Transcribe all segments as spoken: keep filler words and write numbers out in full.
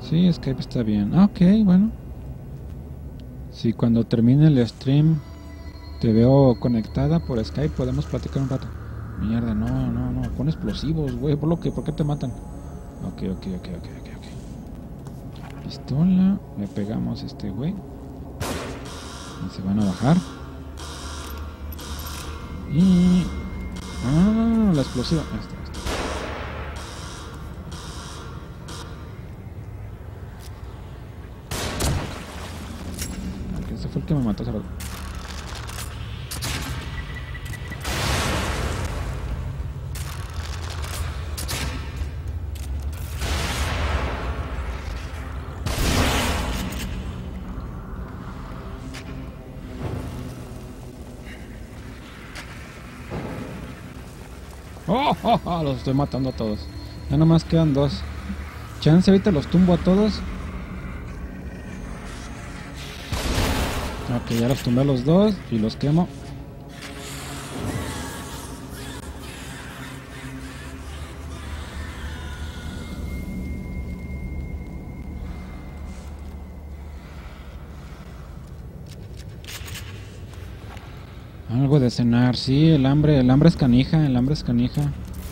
Sí, Skype está bien. Ah, ok, bueno. Si cuando termine el stream te veo conectada por Skype, podemos platicar un rato. Mierda, no, no, no. Pon explosivos, güey. ¿Por lo que? ¿Por qué te matan? Ok, ok, ok, ok, ok, ok. Pistola. Le pegamos a este güey. Y se van a bajar. Y... Ah, no, no, no, la explosiva. Ahí está, ahí está. Ok, ese fue el que me mató hace rato. Oh, oh, oh, los estoy matando a todos. Ya nomás quedan dos. Chance, ahorita los tumbo a todos. Ok, ya los tumbé a los dos y los quemo. Algo de cenar, sí, el hambre, el hambre es canija, el hambre es canija.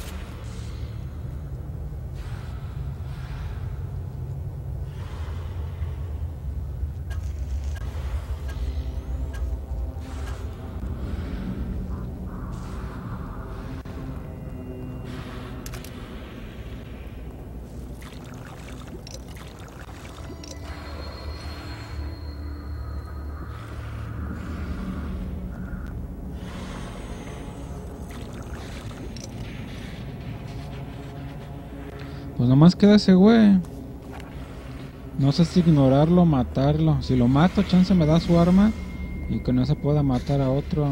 Pues nomás queda ese güey. No sé si ignorarlo o matarlo. Si lo mato, chance me da su arma y con eso pueda matar a otro.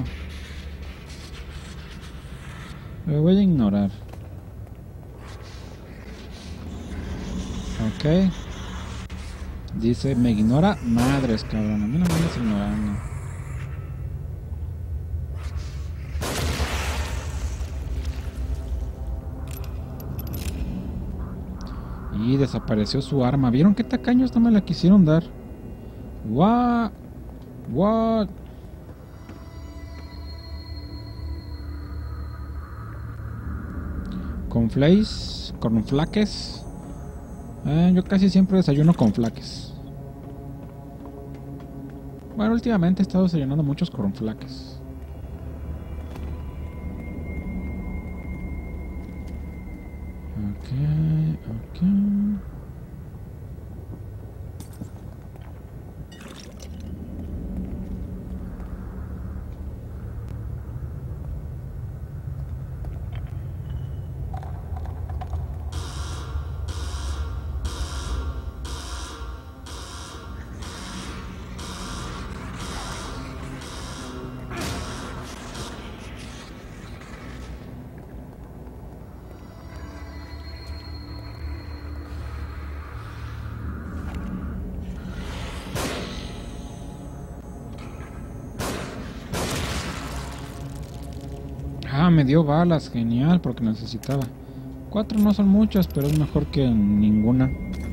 Lo voy a ignorar. Ok. Dice, me ignora. Madres, cabrón. A mí no me andas ignorando. Y desapareció su arma. ¿Vieron qué tacaños no me la quisieron dar? What? What? Conflays, cornflaques. Eh, yo casi siempre desayuno con flaques. Bueno, últimamente he estado desayunando muchos cornflaques. Ok, ok. Ah, me dio balas, genial, porque necesitaba. Cuatro no son muchas, pero es mejor que ninguna.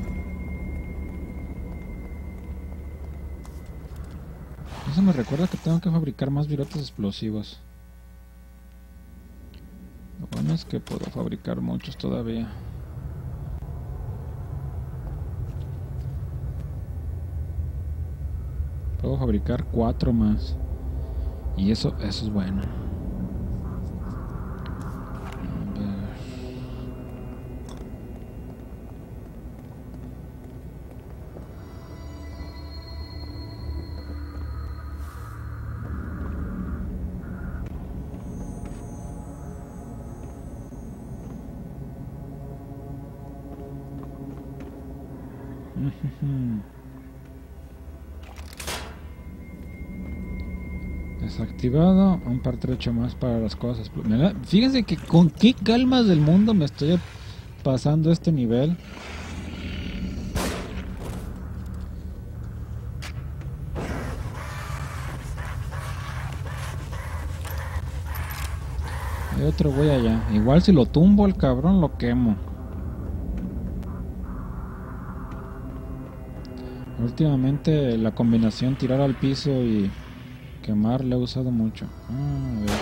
Eso me recuerda que tengo que fabricar más virotes explosivos. Lo bueno es que puedo fabricar muchos todavía. Puedo fabricar cuatro más. Y eso, eso es bueno. Desactivado, un pertrecho más para las cosas. Fíjense que con qué calmas del mundo me estoy pasando este nivel. Hay otro güey allá. Igual si lo tumbo el cabrón lo quemo. Últimamente la combinación tirar al piso y quemar la he usado mucho. Ah, a ver.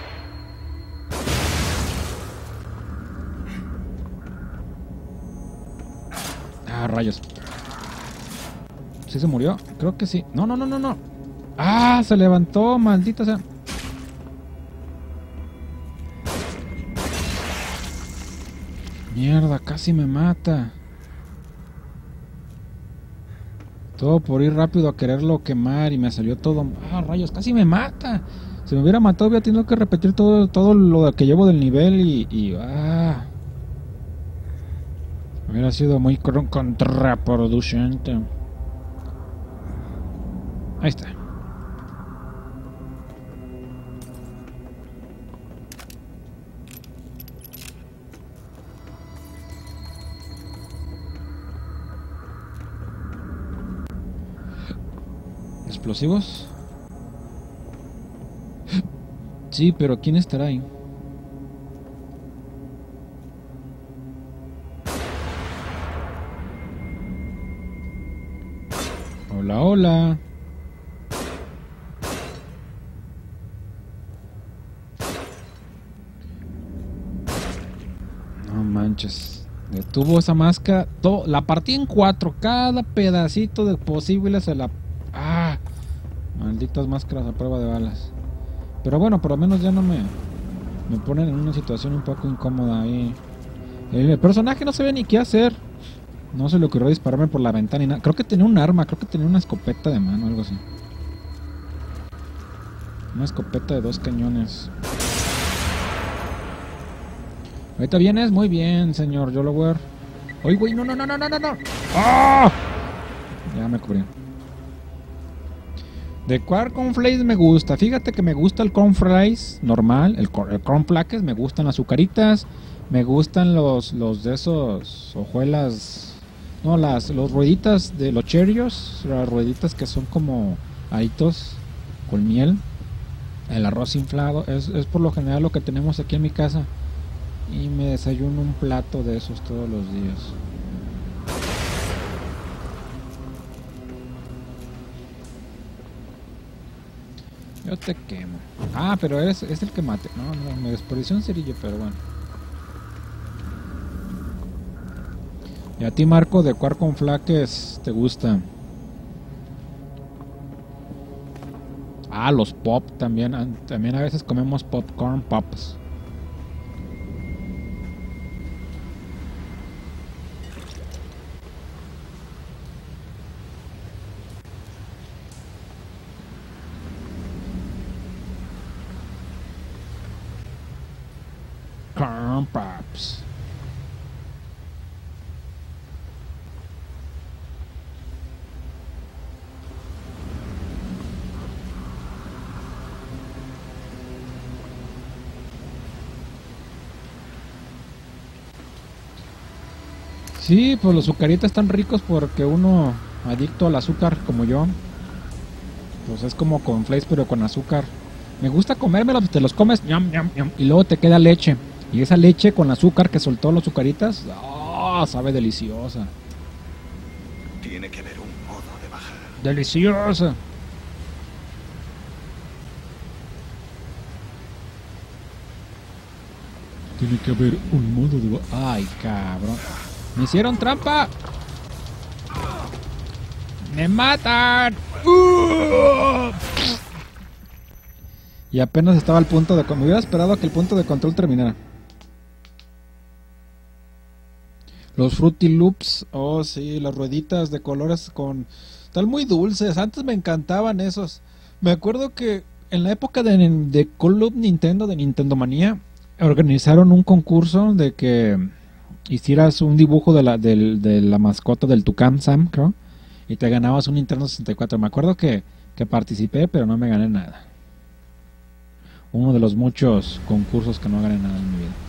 Ah, rayos. ¿Sí se murió? Creo que sí. No, no, no, no, no. Ah, se levantó, maldita sea. Mierda, casi me mata. Todo por ir rápido a quererlo quemar y me salió todo... Ah, rayos, casi me mata. Si me hubiera matado hubiera tenido que repetir todo, todo lo que llevo del nivel y... y ah. Hubiera sido muy contraproducente. Ahí está. ¿Explosivos? Sí, pero ¿quién estará ahí? Hola, hola. No manches. Detuvo esa máscara. La partí en cuatro. Cada pedacito de posible se la... Ah. Malditas máscaras a prueba de balas. Pero bueno, por lo menos ya no me... Me ponen en una situación un poco incómoda ahí. El personaje no sabía ni qué hacer. No se le ocurrió dispararme por la ventana y nada. Creo que tenía un arma, creo que tenía una escopeta de mano, algo así. Una escopeta de dos cañones. Ahorita vienes, muy bien, señor Yolower. ¡Ay, güey! ¡No, no, no, no, no, no! ¡Ah! Ya me cubrí. De cornflakes me gusta. Fíjate que me gusta el cornflakes normal, el, el cornflakes, me gustan las azucaritas, me gustan los los de esos hojuelas, no, las los rueditas de los Cheerios, las rueditas que son como aritos con miel, el arroz inflado, es, es por lo general lo que tenemos aquí en mi casa y me desayuno un plato de esos todos los días. Yo te quemo. Ah, pero eres, es el que mate. No, no, me desperdició un cerillo, pero bueno. Y a ti, Marco, ¿de cuál cornflakes te gusta? Ah, los pop también. También a veces comemos popcorn pops. Corn pops. Sí, pues los azucaritas están ricos porque uno adicto al azúcar como yo, pues es como cornflakes pero con azúcar. Me gusta comérmelos, te los comes ñam, ñam, ñam, y luego te queda leche. Y esa leche con azúcar que soltó los azucaritas, ¡oh! Sabe deliciosa. Tiene que haber un modo de bajar. Deliciosa. Tiene que haber un modo de bajar. Ay, cabrón. Me hicieron trampa. Me matan. Uh. Y apenas estaba al punto de... Me hubiera esperado a que el punto de control terminara. Los Fruity Loops. Oh, sí, las rueditas de colores con... Están muy dulces. Antes me encantaban esos. Me acuerdo que en la época de, de Club Nintendo, de Nintendo Manía, organizaron un concurso de que hicieras un dibujo de la, de, de la mascota del Tucán Sam, creo, y te ganabas un Nintendo sesenta y cuatro. Me acuerdo que, que participé, pero no me gané nada. Uno de los muchos concursos que no gané nada en mi vida.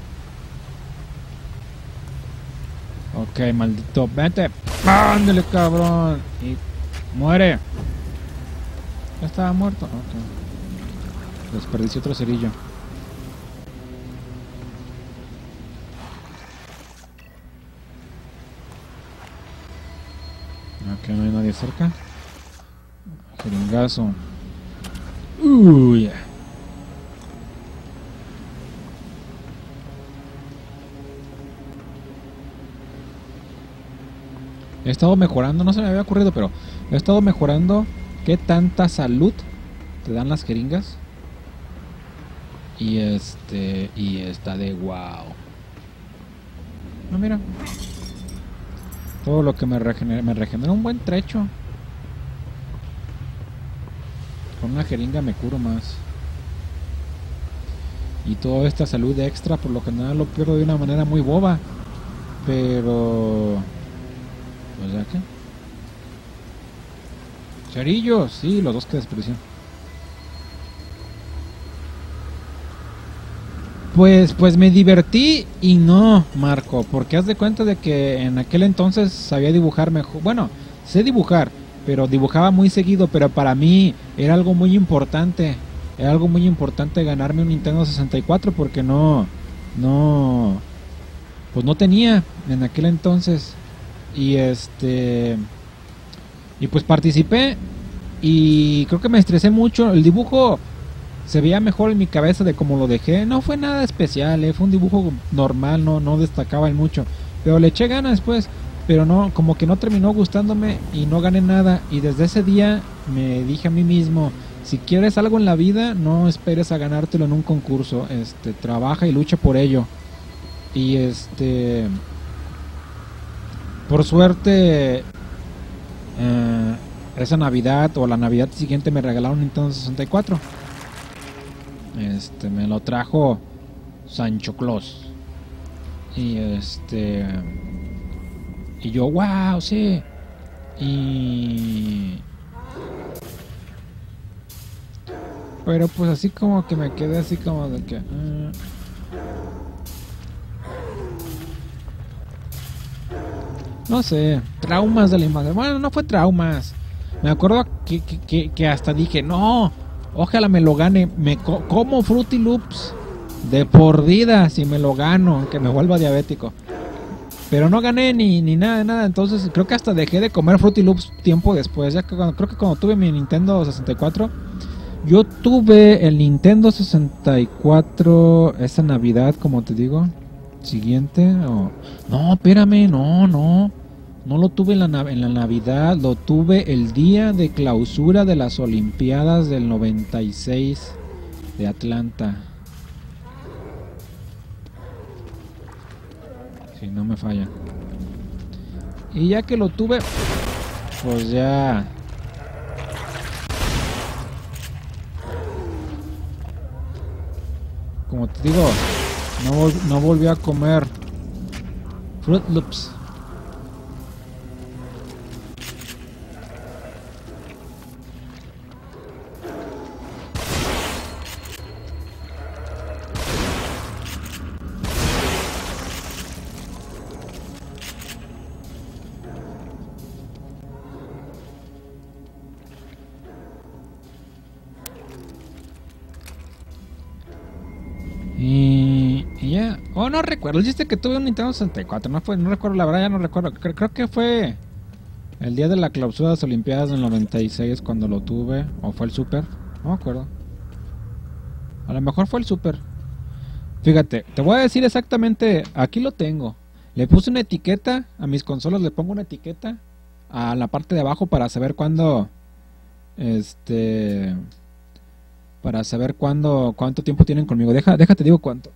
Ok, maldito, vete. ¡Ándale, cabrón! Y muere. Ya estaba muerto. Ok. Desperdició otro cerillo. Ok, no hay nadie cerca. Jeringazo. Uy. He estado mejorando, no se me había ocurrido, pero he estado mejorando qué tanta salud te dan las jeringas. Y este, y está de wow. No, mira. Todo lo que me regenera, me regenera un buen trecho. Con una jeringa me curo más. Y toda esta salud extra por lo general lo pierdo de una manera muy boba. Pero... pues ya que... cerillos, sí, los dos que desperdicié. Pues, pues me divertí y no, Marco, porque haz de cuenta de que en aquel entonces sabía dibujar mejor. Bueno, sé dibujar, pero dibujaba muy seguido, pero para mí era algo muy importante. Era algo muy importante ganarme un Nintendo sesenta y cuatro porque no, no, pues no tenía en aquel entonces. Y este, y pues participé y creo que me estresé mucho. El dibujo se veía mejor en mi cabeza de como lo dejé. No fue nada especial, ¿eh? Fue un dibujo normal, no, no destacaba en mucho. Pero le eché ganas después. Pero no, como que no terminó gustándome y no gané nada. Y desde ese día me dije a mí mismo, si quieres algo en la vida, no esperes a ganártelo en un concurso. Este, trabaja y lucha por ello. Y este, por suerte, eh, esa Navidad o la Navidad siguiente me regalaron un Nintendo sesenta y cuatro. Este, me lo trajo Sancho Claus. Y este, y yo, wow, sí. Y pero pues así como que me quedé así como de que uh, no sé, traumas de la infancia. Bueno, no fue traumas. Me acuerdo que, que, que, que hasta dije, no, ojalá me lo gane. Me co como Fruity Loops de por vida si me lo gano, aunque me vuelva diabético. Pero no gané ni, ni nada, nada. Entonces creo que hasta dejé de comer Fruity Loops tiempo después. Ya que cuando, creo que cuando tuve mi Nintendo sesenta y cuatro, yo tuve el Nintendo sesenta y cuatro esa Navidad, como te digo, siguiente. Oh. No, espérame, no, no. No lo tuve en la, en la Navidad, lo tuve el día de clausura de las Olimpiadas del noventa y seis de Atlanta. Si no me falla. Y ya que lo tuve, pues ya... como te digo, no, vol no volví a comer Fruit Loops. Y, y ya, oh, no recuerdo, dijiste que tuve un Nintendo sesenta y cuatro, no fue, no recuerdo, la verdad ya no recuerdo, creo, creo que fue el día de la clausura de las Olimpiadas del noventa y seis cuando lo tuve, o fue el Super, no me acuerdo, a lo mejor fue el Super. Fíjate, te voy a decir exactamente, aquí lo tengo, le puse una etiqueta, a mis consolas le pongo una etiqueta a la parte de abajo para saber cuándo, este... para saber cuándo, cuánto tiempo tienen conmigo. Deja, déjate digo cuánto.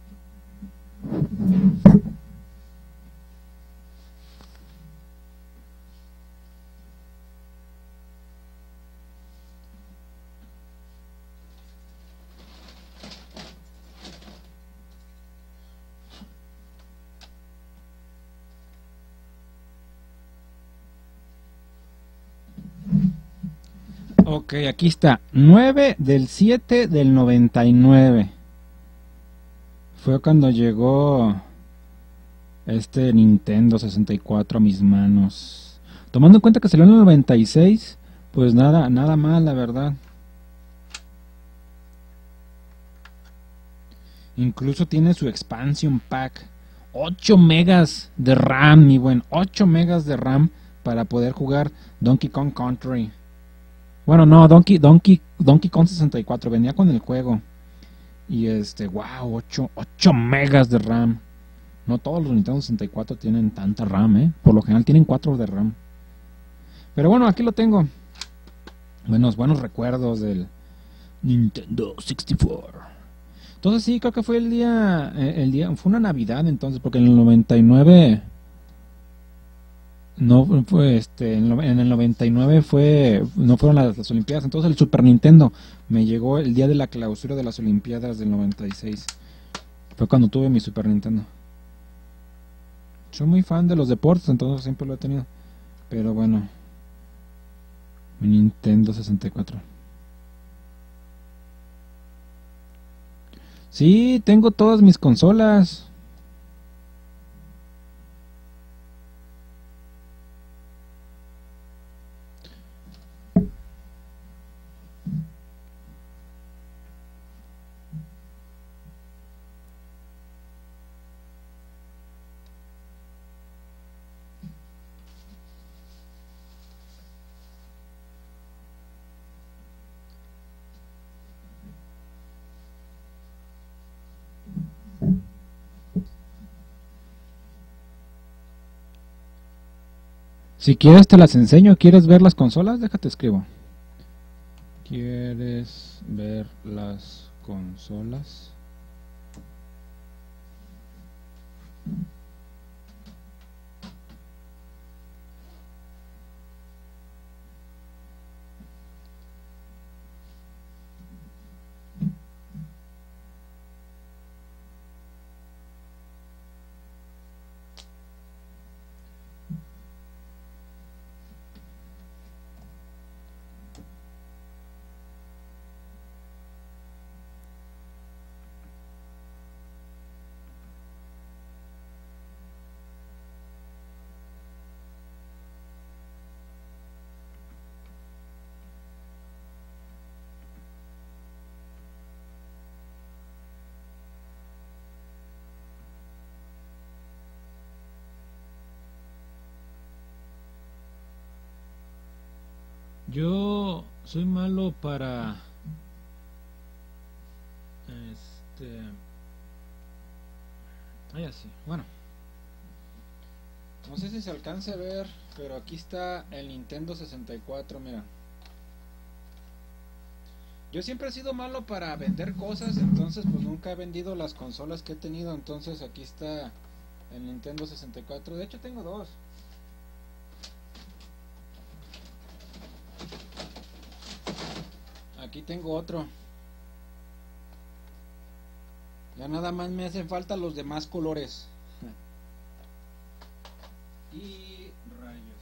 Ok, aquí está. nueve del siete del noventa y nueve. Fue cuando llegó este Nintendo sesenta y cuatro a mis manos. Tomando en cuenta que salió en el noventa y seis, pues nada, nada mal, la verdad. Incluso tiene su expansion pack. ocho megas de RAM, mi buen. ocho megas de RAM para poder jugar Donkey Kong Country. Bueno, no, Donkey Donkey Donkey Kong sesenta y cuatro venía con el juego. Y este, wow, ocho megas de RAM. No todos los Nintendo sesenta y cuatro tienen tanta RAM, ¿eh? Por lo general tienen cuatro de RAM. Pero bueno, aquí lo tengo. Buenos, buenos recuerdos del Nintendo sesenta y cuatro. Entonces sí, creo que fue el día, el día, fue una Navidad entonces, porque en el noventa y nueve, no fue este, en el noventa y nueve fue, no fueron las, las Olimpiadas, entonces el Super Nintendo me llegó el día de la clausura de las Olimpiadas del noventa y seis. Fue cuando tuve mi Super Nintendo. Soy muy fan de los deportes, entonces siempre lo he tenido. Pero bueno, mi Nintendo sesenta y cuatro. Sí, tengo todas mis consolas. Si quieres te las enseño. ¿Quieres ver las consolas? Déjate escribo. ¿Quieres ver las consolas? Yo soy malo para este ay así, bueno, no sé si se alcance a ver, pero aquí está el Nintendo sesenta y cuatro, mira. Yo siempre he sido malo para vender cosas, entonces pues nunca he vendido las consolas que he tenido, entonces aquí está el Nintendo sesenta y cuatro, de hecho tengo dos. Aquí tengo otro. Ya nada más me hacen falta los demás colores. Y rayos.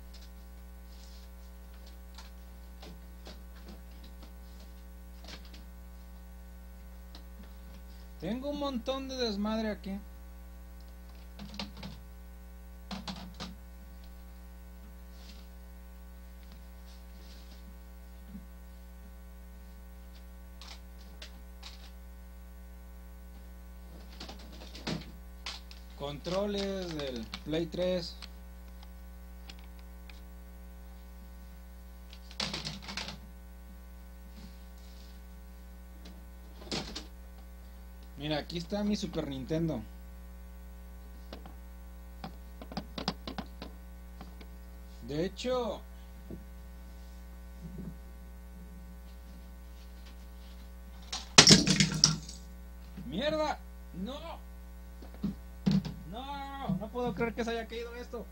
Tengo un montón de desmadre aquí. Controles del Play tres. Mira, aquí está mi Super Nintendo. De hecho, mierda, no. No, no puedo creer que se haya caído esto.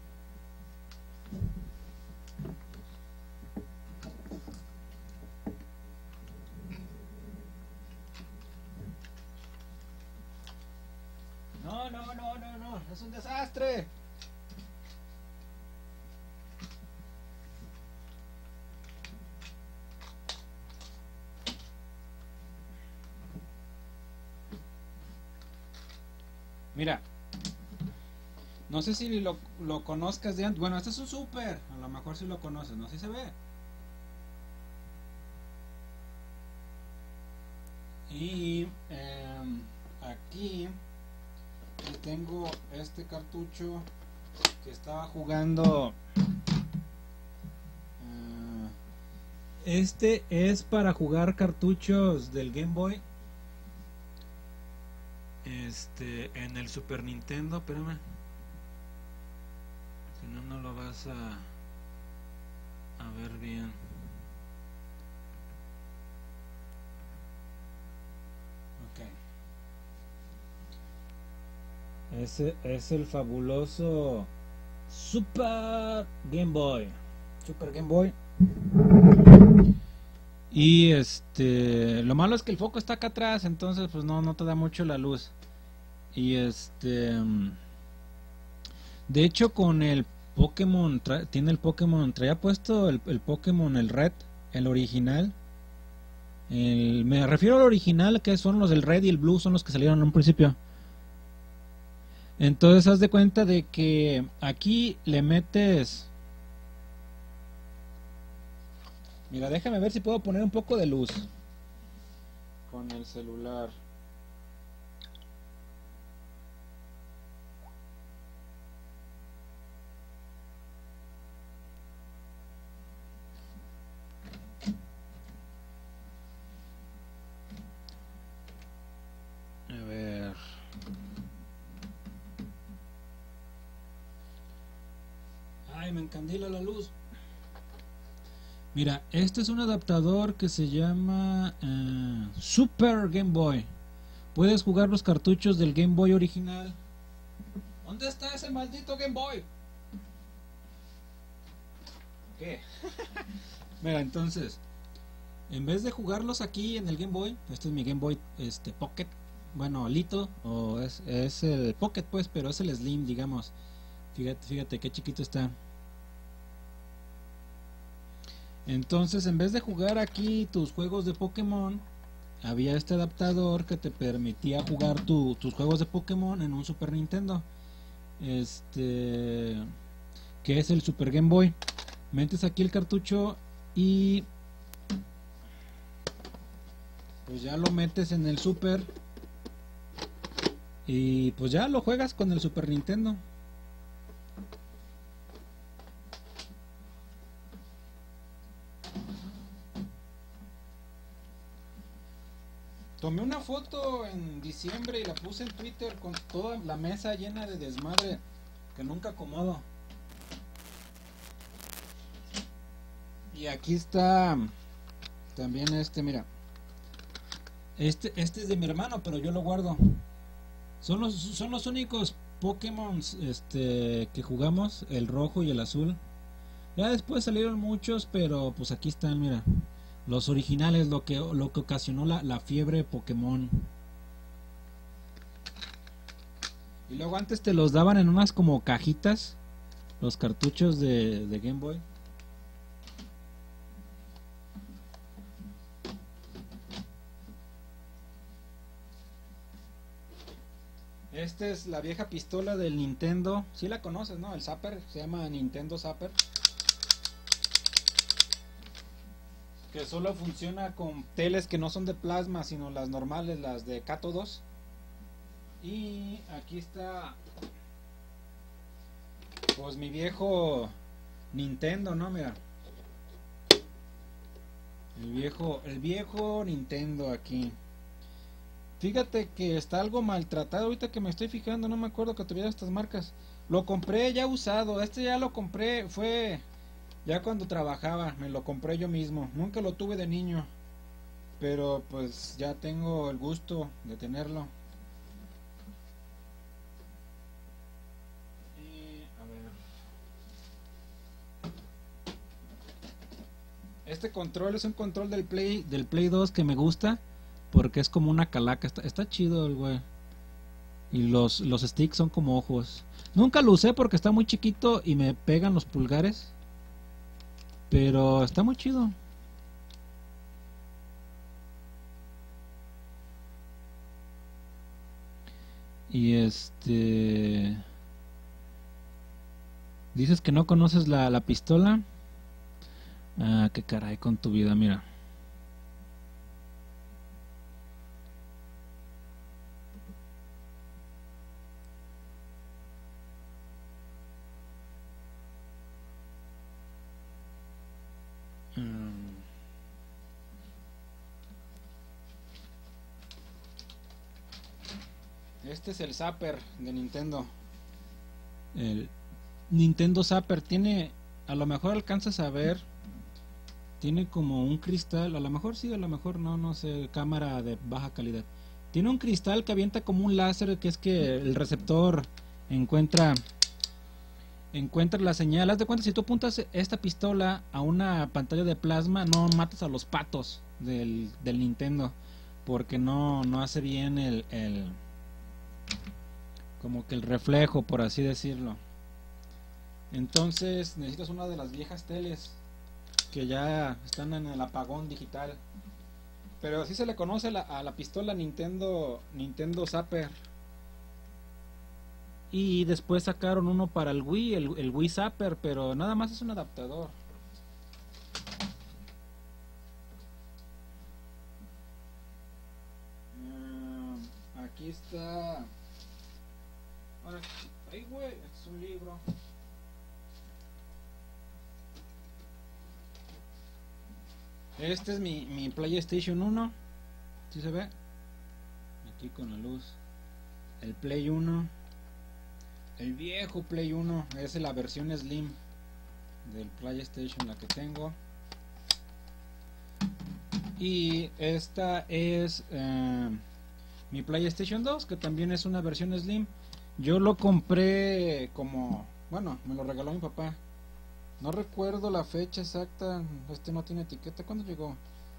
No, no, no, no, no, es un desastre. Mira, no sé si lo, lo conozcas de antes. Bueno, este es un Super. A lo mejor si lo conoces. No sé si se ve. Y eh, aquí tengo este cartucho que estaba jugando Este es para jugar cartuchos del Game Boy. Este, en el Super Nintendo, espérame. Si no, no lo vas a, a ver bien. Ok. Ese es el fabuloso Super Game Boy. Super Game Boy. Y este, lo malo es que el foco está acá atrás, entonces pues no, no te da mucho la luz. Y este, de hecho con el Pokémon, tra- tiene el Pokémon, traía puesto el, el Pokémon, el Red, el original. El, me refiero al original, que son los del Red y el Blue, son los que salieron en un principio. Entonces haz de cuenta de que aquí le metes... Mira, déjame ver si puedo poner un poco de luz con el celular. A ver. Ay, me encandila la luz. Mira, este es un adaptador que se llama uh, Super Game Boy. Puedes jugar los cartuchos del Game Boy original. ¿Dónde está ese maldito Game Boy? ¿Qué? Mira, entonces, en vez de jugarlos aquí en el Game Boy, este es mi Game Boy este, Pocket, bueno, Lito, o es, es el Pocket pues, pero es el Slim, digamos. Fíjate, fíjate qué chiquito está. Entonces, en vez de jugar aquí tus juegos de Pokémon, había este adaptador que te permitía jugar tu, tus juegos de Pokémon en un Super Nintendo. Este, que es el Super Game Boy. Metes aquí el cartucho y pues ya lo metes en el Super y pues ya lo juegas con el Super Nintendo. Tomé una foto en diciembre y la puse en Twitter con toda la mesa llena de desmadre que nunca acomodo. Y aquí está también este, mira. Este, este es de mi hermano, pero yo lo guardo. Son los, son los únicos Pokémon este, que jugamos, el rojo y el azul. Ya después salieron muchos, pero pues aquí están, mira. Los originales, lo que, lo que ocasionó la, la fiebre Pokémon. Y luego antes te los daban en unas como cajitas, los cartuchos de, de Game Boy. Esta es la vieja pistola del Nintendo. Si sí la conoces, ¿no? El Zapper, se llama Nintendo Zapper. Que solo funciona con teles que no son de plasma, sino las normales, las de cátodos. Y aquí está pues mi viejo Nintendo, ¿no? Mira. El viejo, el viejo Nintendo aquí. Fíjate que está algo maltratado ahorita que me estoy fijando, no me acuerdo que tuviera estas marcas. Lo compré ya usado, este ya lo compré, fue ya cuando trabajaba, me lo compré yo mismo. Nunca lo tuve de niño, pero pues ya tengo el gusto de tenerlo. Y, a ver. Este control es un control del Play, del Play dos que me gusta. Porque es como una calaca, está, está chido el güey. Y los, los sticks son como ojos. Nunca lo usé porque está muy chiquito y me pegan los pulgares. Pero está muy chido. Y este... Dices que no conoces la, la pistola. Ah, qué caray con tu vida, mira. Este es el Zapper de Nintendo. El Nintendo Zapper tiene, a lo mejor alcanzas a ver, tiene como un cristal, a lo mejor sí, a lo mejor no, no sé, cámara de baja calidad. Tiene un cristal que avienta como un láser, que es que el receptor encuentra encuentra la señal. Haz de cuenta, si tú apuntas esta pistola a una pantalla de plasma, no matas a los patos del, del Nintendo, porque no, no hace bien el, el como que el reflejo, por así decirlo. Entonces necesitas una de las viejas teles que ya están en el apagón digital, pero así se le conoce la, a la pistola Nintendo Nintendo Zapper. Y después sacaron uno para el Wii, el, el Wii Zapper, pero nada más es un adaptador. Uh, aquí está. Ahora, ay, güey, es un libro. Este es mi, mi PlayStation uno. ¿Sí se ve? Aquí con la luz. El Play uno. El viejo Play uno. Es la versión Slim del PlayStation, la que tengo. Y esta es eh, mi PlayStation dos, que también es una versión Slim. Yo lo compré como... Bueno, me lo regaló mi papá. No recuerdo la fecha exacta. Este no tiene etiqueta. ¿Cuándo llegó?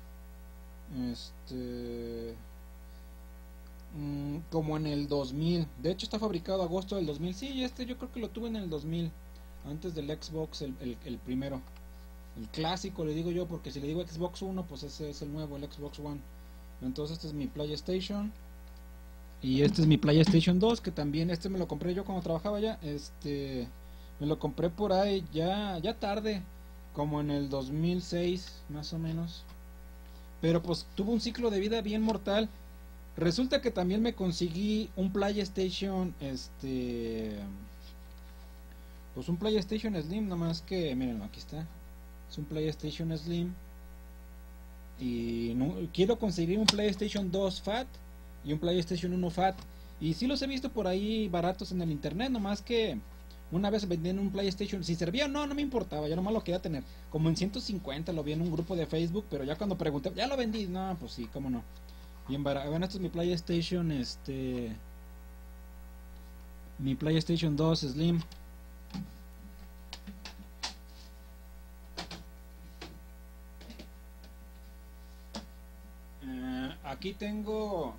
Este... Mmm, como en el dos mil. De hecho está fabricado agosto del dos mil. Sí, este yo creo que lo tuve en el dos mil. Antes del Xbox, el, el, el primero. El clásico le digo yo, porque si le digo Xbox uno, pues ese es el nuevo, el Xbox One. Entonces este es mi PlayStation. Y este es mi PlayStation dos, que también este me lo compré yo cuando trabajaba allá. Este... Me lo compré por ahí ya, ya tarde, como en el dos mil seis, más o menos. Pero pues tuvo un ciclo de vida bien mortal. Resulta que también me conseguí un PlayStation, este... Pues un PlayStation Slim, nomás que, miren, aquí está. Es un PlayStation Slim. Y no, quiero conseguir un PlayStation dos Fat y un PlayStation uno Fat. Y sí los he visto por ahí baratos en el internet, nomás que... Una vez vendían un PlayStation, si servía o no, no me importaba, yo nomás lo quería tener. Como en ciento cincuenta lo vi en un grupo de Facebook, pero ya cuando pregunté, ya lo vendí, no, pues sí, cómo no. Bien barato. Bueno, este es mi PlayStation, este... Mi PlayStation dos Slim. Uh, aquí tengo...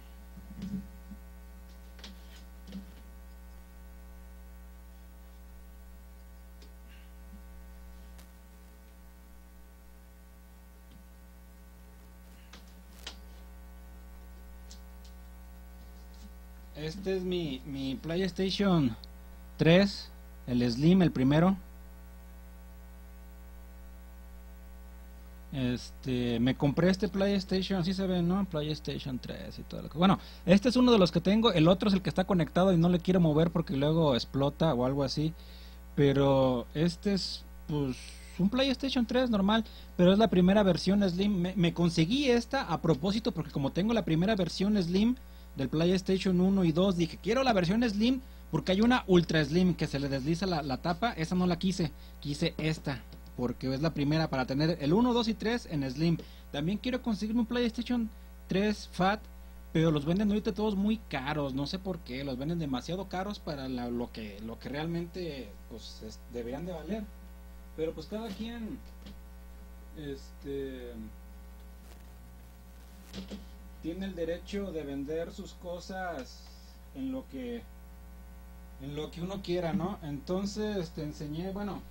Este es mi, mi PlayStation tres, el Slim, el primero. Este, me compré este PlayStation, así se ve, ¿no? PlayStation tres y todo lo que... Bueno, este es uno de los que tengo, el otro es el que está conectado y no le quiero mover porque luego explota o algo así. Pero este es, pues, un PlayStation tres normal, pero es la primera versión Slim. Me, me conseguí esta a propósito porque como tengo la primera versión Slim del PlayStation uno y dos, dije, quiero la versión Slim porque hay una Ultra Slim que se le desliza la, la tapa. Esa no la quise, quise esta porque es la primera para tener el uno, dos y tres en Slim. También quiero conseguirme un PlayStation tres Fat, pero los venden ahorita todos muy caros, no sé por qué, los venden demasiado caros para la, lo que lo que realmente pues es, deberían de valer. Pero pues cada quien este tiene el derecho de vender sus cosas en lo que en lo que uno quiera, ¿no? Entonces te enseñé, bueno,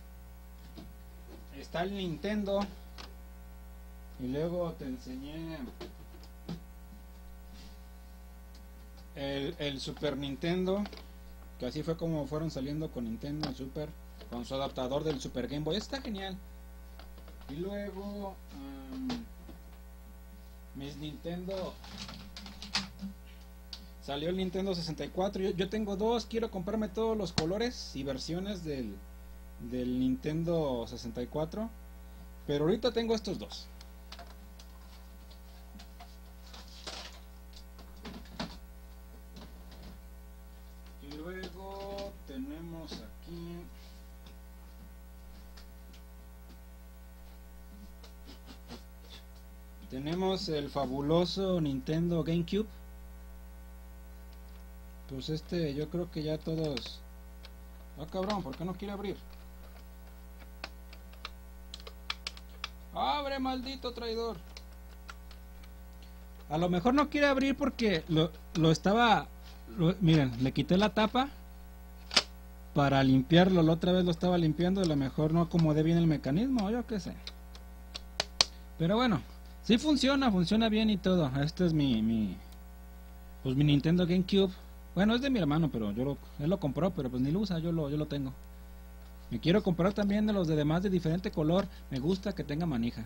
está el Nintendo y luego te enseñé el, el Super Nintendo, que así fue como fueron saliendo con Nintendo, el Super, con su adaptador del Super Game Boy. Está genial. Y luego um, mis Nintendo, salió el Nintendo sesenta y cuatro. Yo, yo tengo dos, quiero comprarme todos los colores y versiones del, del Nintendo sesenta y cuatro, pero ahorita tengo estos dos. luego tenemos aquí tenemos el fabuloso Nintendo GameCube. Pues este yo creo que ya todos... Ah, cabrón, ¿por qué no quiere abrir? ¡Abre, maldito traidor! A lo mejor no quiere abrir porque lo, lo estaba... Lo, miren, le quité la tapa para limpiarlo. La otra vez lo estaba limpiando. A lo mejor no acomodé bien el mecanismo, yo qué sé. Pero bueno, sí funciona, funciona bien y todo. Este es mi... mi pues mi Nintendo GameCube. Bueno, es de mi hermano, pero yo lo, él lo compró, pero pues ni lo usa, yo lo, yo lo tengo. Me quiero comprar también de los de demás de diferente color. Me gusta que tenga manija.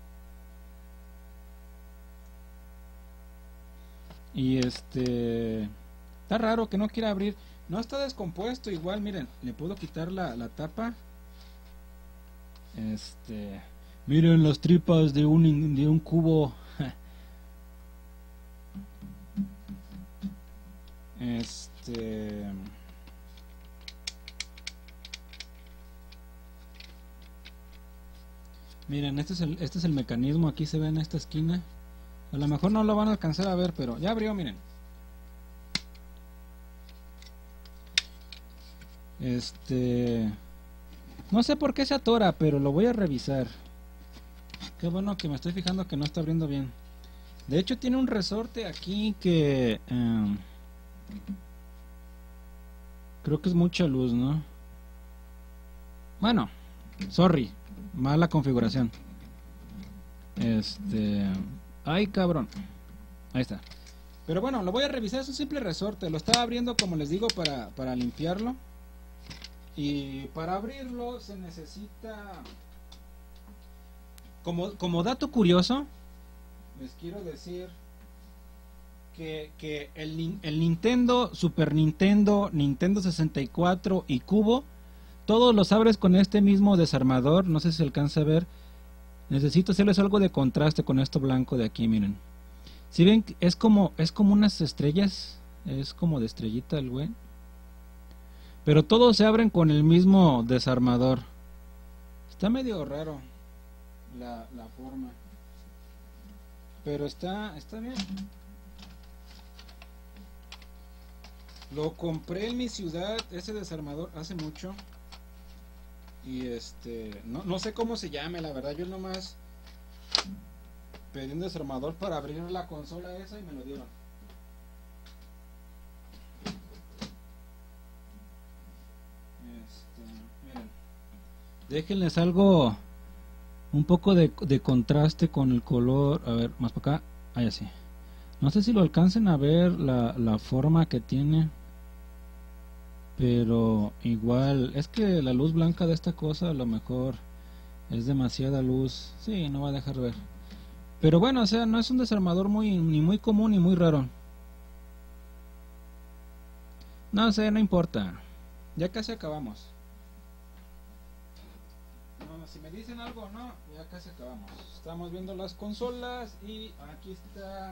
Y este... Está raro que no quiera abrir. No está descompuesto, igual, miren, le puedo quitar la, la tapa. Este... Miren las tripas de un, de un cubo. Este... Miren, este es el, este es el mecanismo. Aquí se ve en esta esquina. A lo mejor no lo van a alcanzar a ver, pero ya abrió, miren. Este... No sé por qué se atora, pero lo voy a revisar. Qué bueno que me estoy fijando que no está abriendo bien. De hecho tiene un resorte aquí que... Um, creo que es mucha luz, ¿no? Bueno, sorry, mala configuración. Este... Ay, cabrón. Ahí está. Pero bueno, lo voy a revisar, es un simple resorte. Lo estaba abriendo, como les digo, para, para limpiarlo. Y para abrirlo se necesita... Como, como dato curioso, les quiero decir que, que el, el Nintendo, Super Nintendo, Nintendo sesenta y cuatro y Cubo, todos los abres con este mismo desarmador. No sé si se alcanza a ver. Necesito hacerles algo de contraste con esto blanco de aquí, miren. Si ven, es como, es como unas estrellas, es como de estrellita el güey. Pero todos se abren con el mismo desarmador. Está medio raro la, la forma. Pero está, está bien. Lo compré en mi ciudad, ese desarmador, hace mucho. Y este, no, no sé cómo se llame, la verdad. Yo nomás pedí un desarmador para abrir la consola esa y me lo dieron. Este, miren. Déjenles algo, un poco de, de contraste con el color. A ver, más para acá. Ahí así. No sé si lo alcancen a ver la, la forma que tiene. Pero igual, es que la luz blanca de esta cosa a lo mejor es demasiada luz. Sí, no va a dejar ver. Pero bueno, o sea, no es un desarmador muy, ni muy común ni muy raro. No sé, no importa. Ya casi acabamos. No, si me dicen algo no, ya casi acabamos. Estamos viendo las consolas y aquí está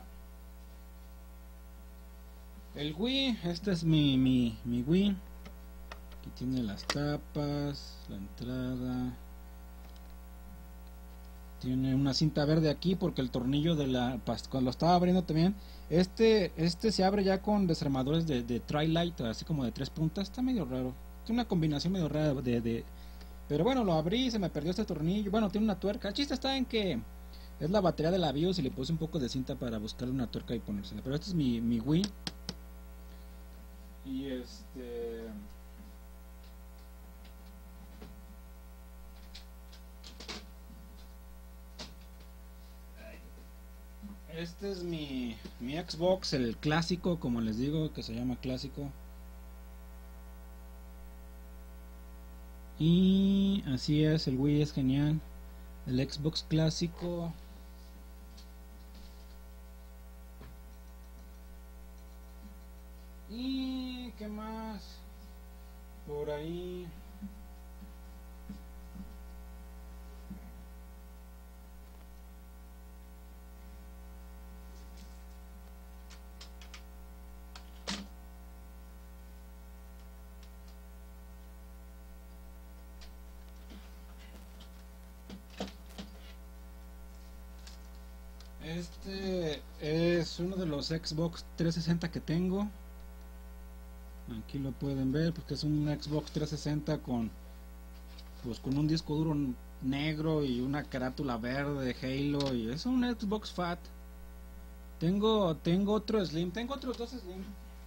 el Wii. Este es mi, mi, mi Wii. Aquí tiene las tapas, la entrada. Tiene una cinta verde aquí porque el tornillo de la... Cuando lo estaba abriendo también, este este se abre ya con desarmadores de, de Tri-Light, así como de tres puntas. Está medio raro. Tiene una combinación medio rara de, de... Pero bueno, lo abrí, se me perdió este tornillo. Bueno, tiene una tuerca. El chiste está en que es la batería de la BIOS y le puse un poco de cinta para buscarle una tuerca y ponérsela. Pero este es mi, mi Wii. Y este... Este es mi, mi Xbox, el clásico, como les digo, que se llama clásico. Y así es, el Wii es genial. El Xbox clásico. Y qué más por ahí. Este es uno de los Xbox trescientos sesenta que tengo. Aquí lo pueden ver porque es un Xbox trescientos sesenta con pues con un disco duro negro y una carátula verde de Halo, y es un Xbox Fat. Tengo tengo otro Slim, tengo otros dos Slim.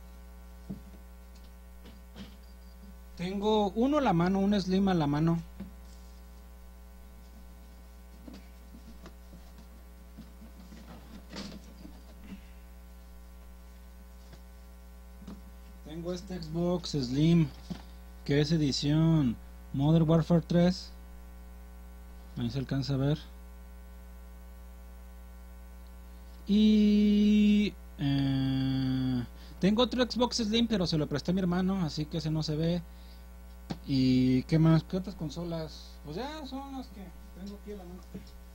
Tengo uno a la mano, un Slim a la mano. Tengo este Xbox Slim que es edición Modern Warfare tres. Ahí se alcanza a ver. Y eh, tengo otro Xbox Slim, pero se lo presté a mi hermano, así que ese no se ve. ¿Y qué más? ¿Qué otras consolas? Pues ya son las que tengo aquí a la mano.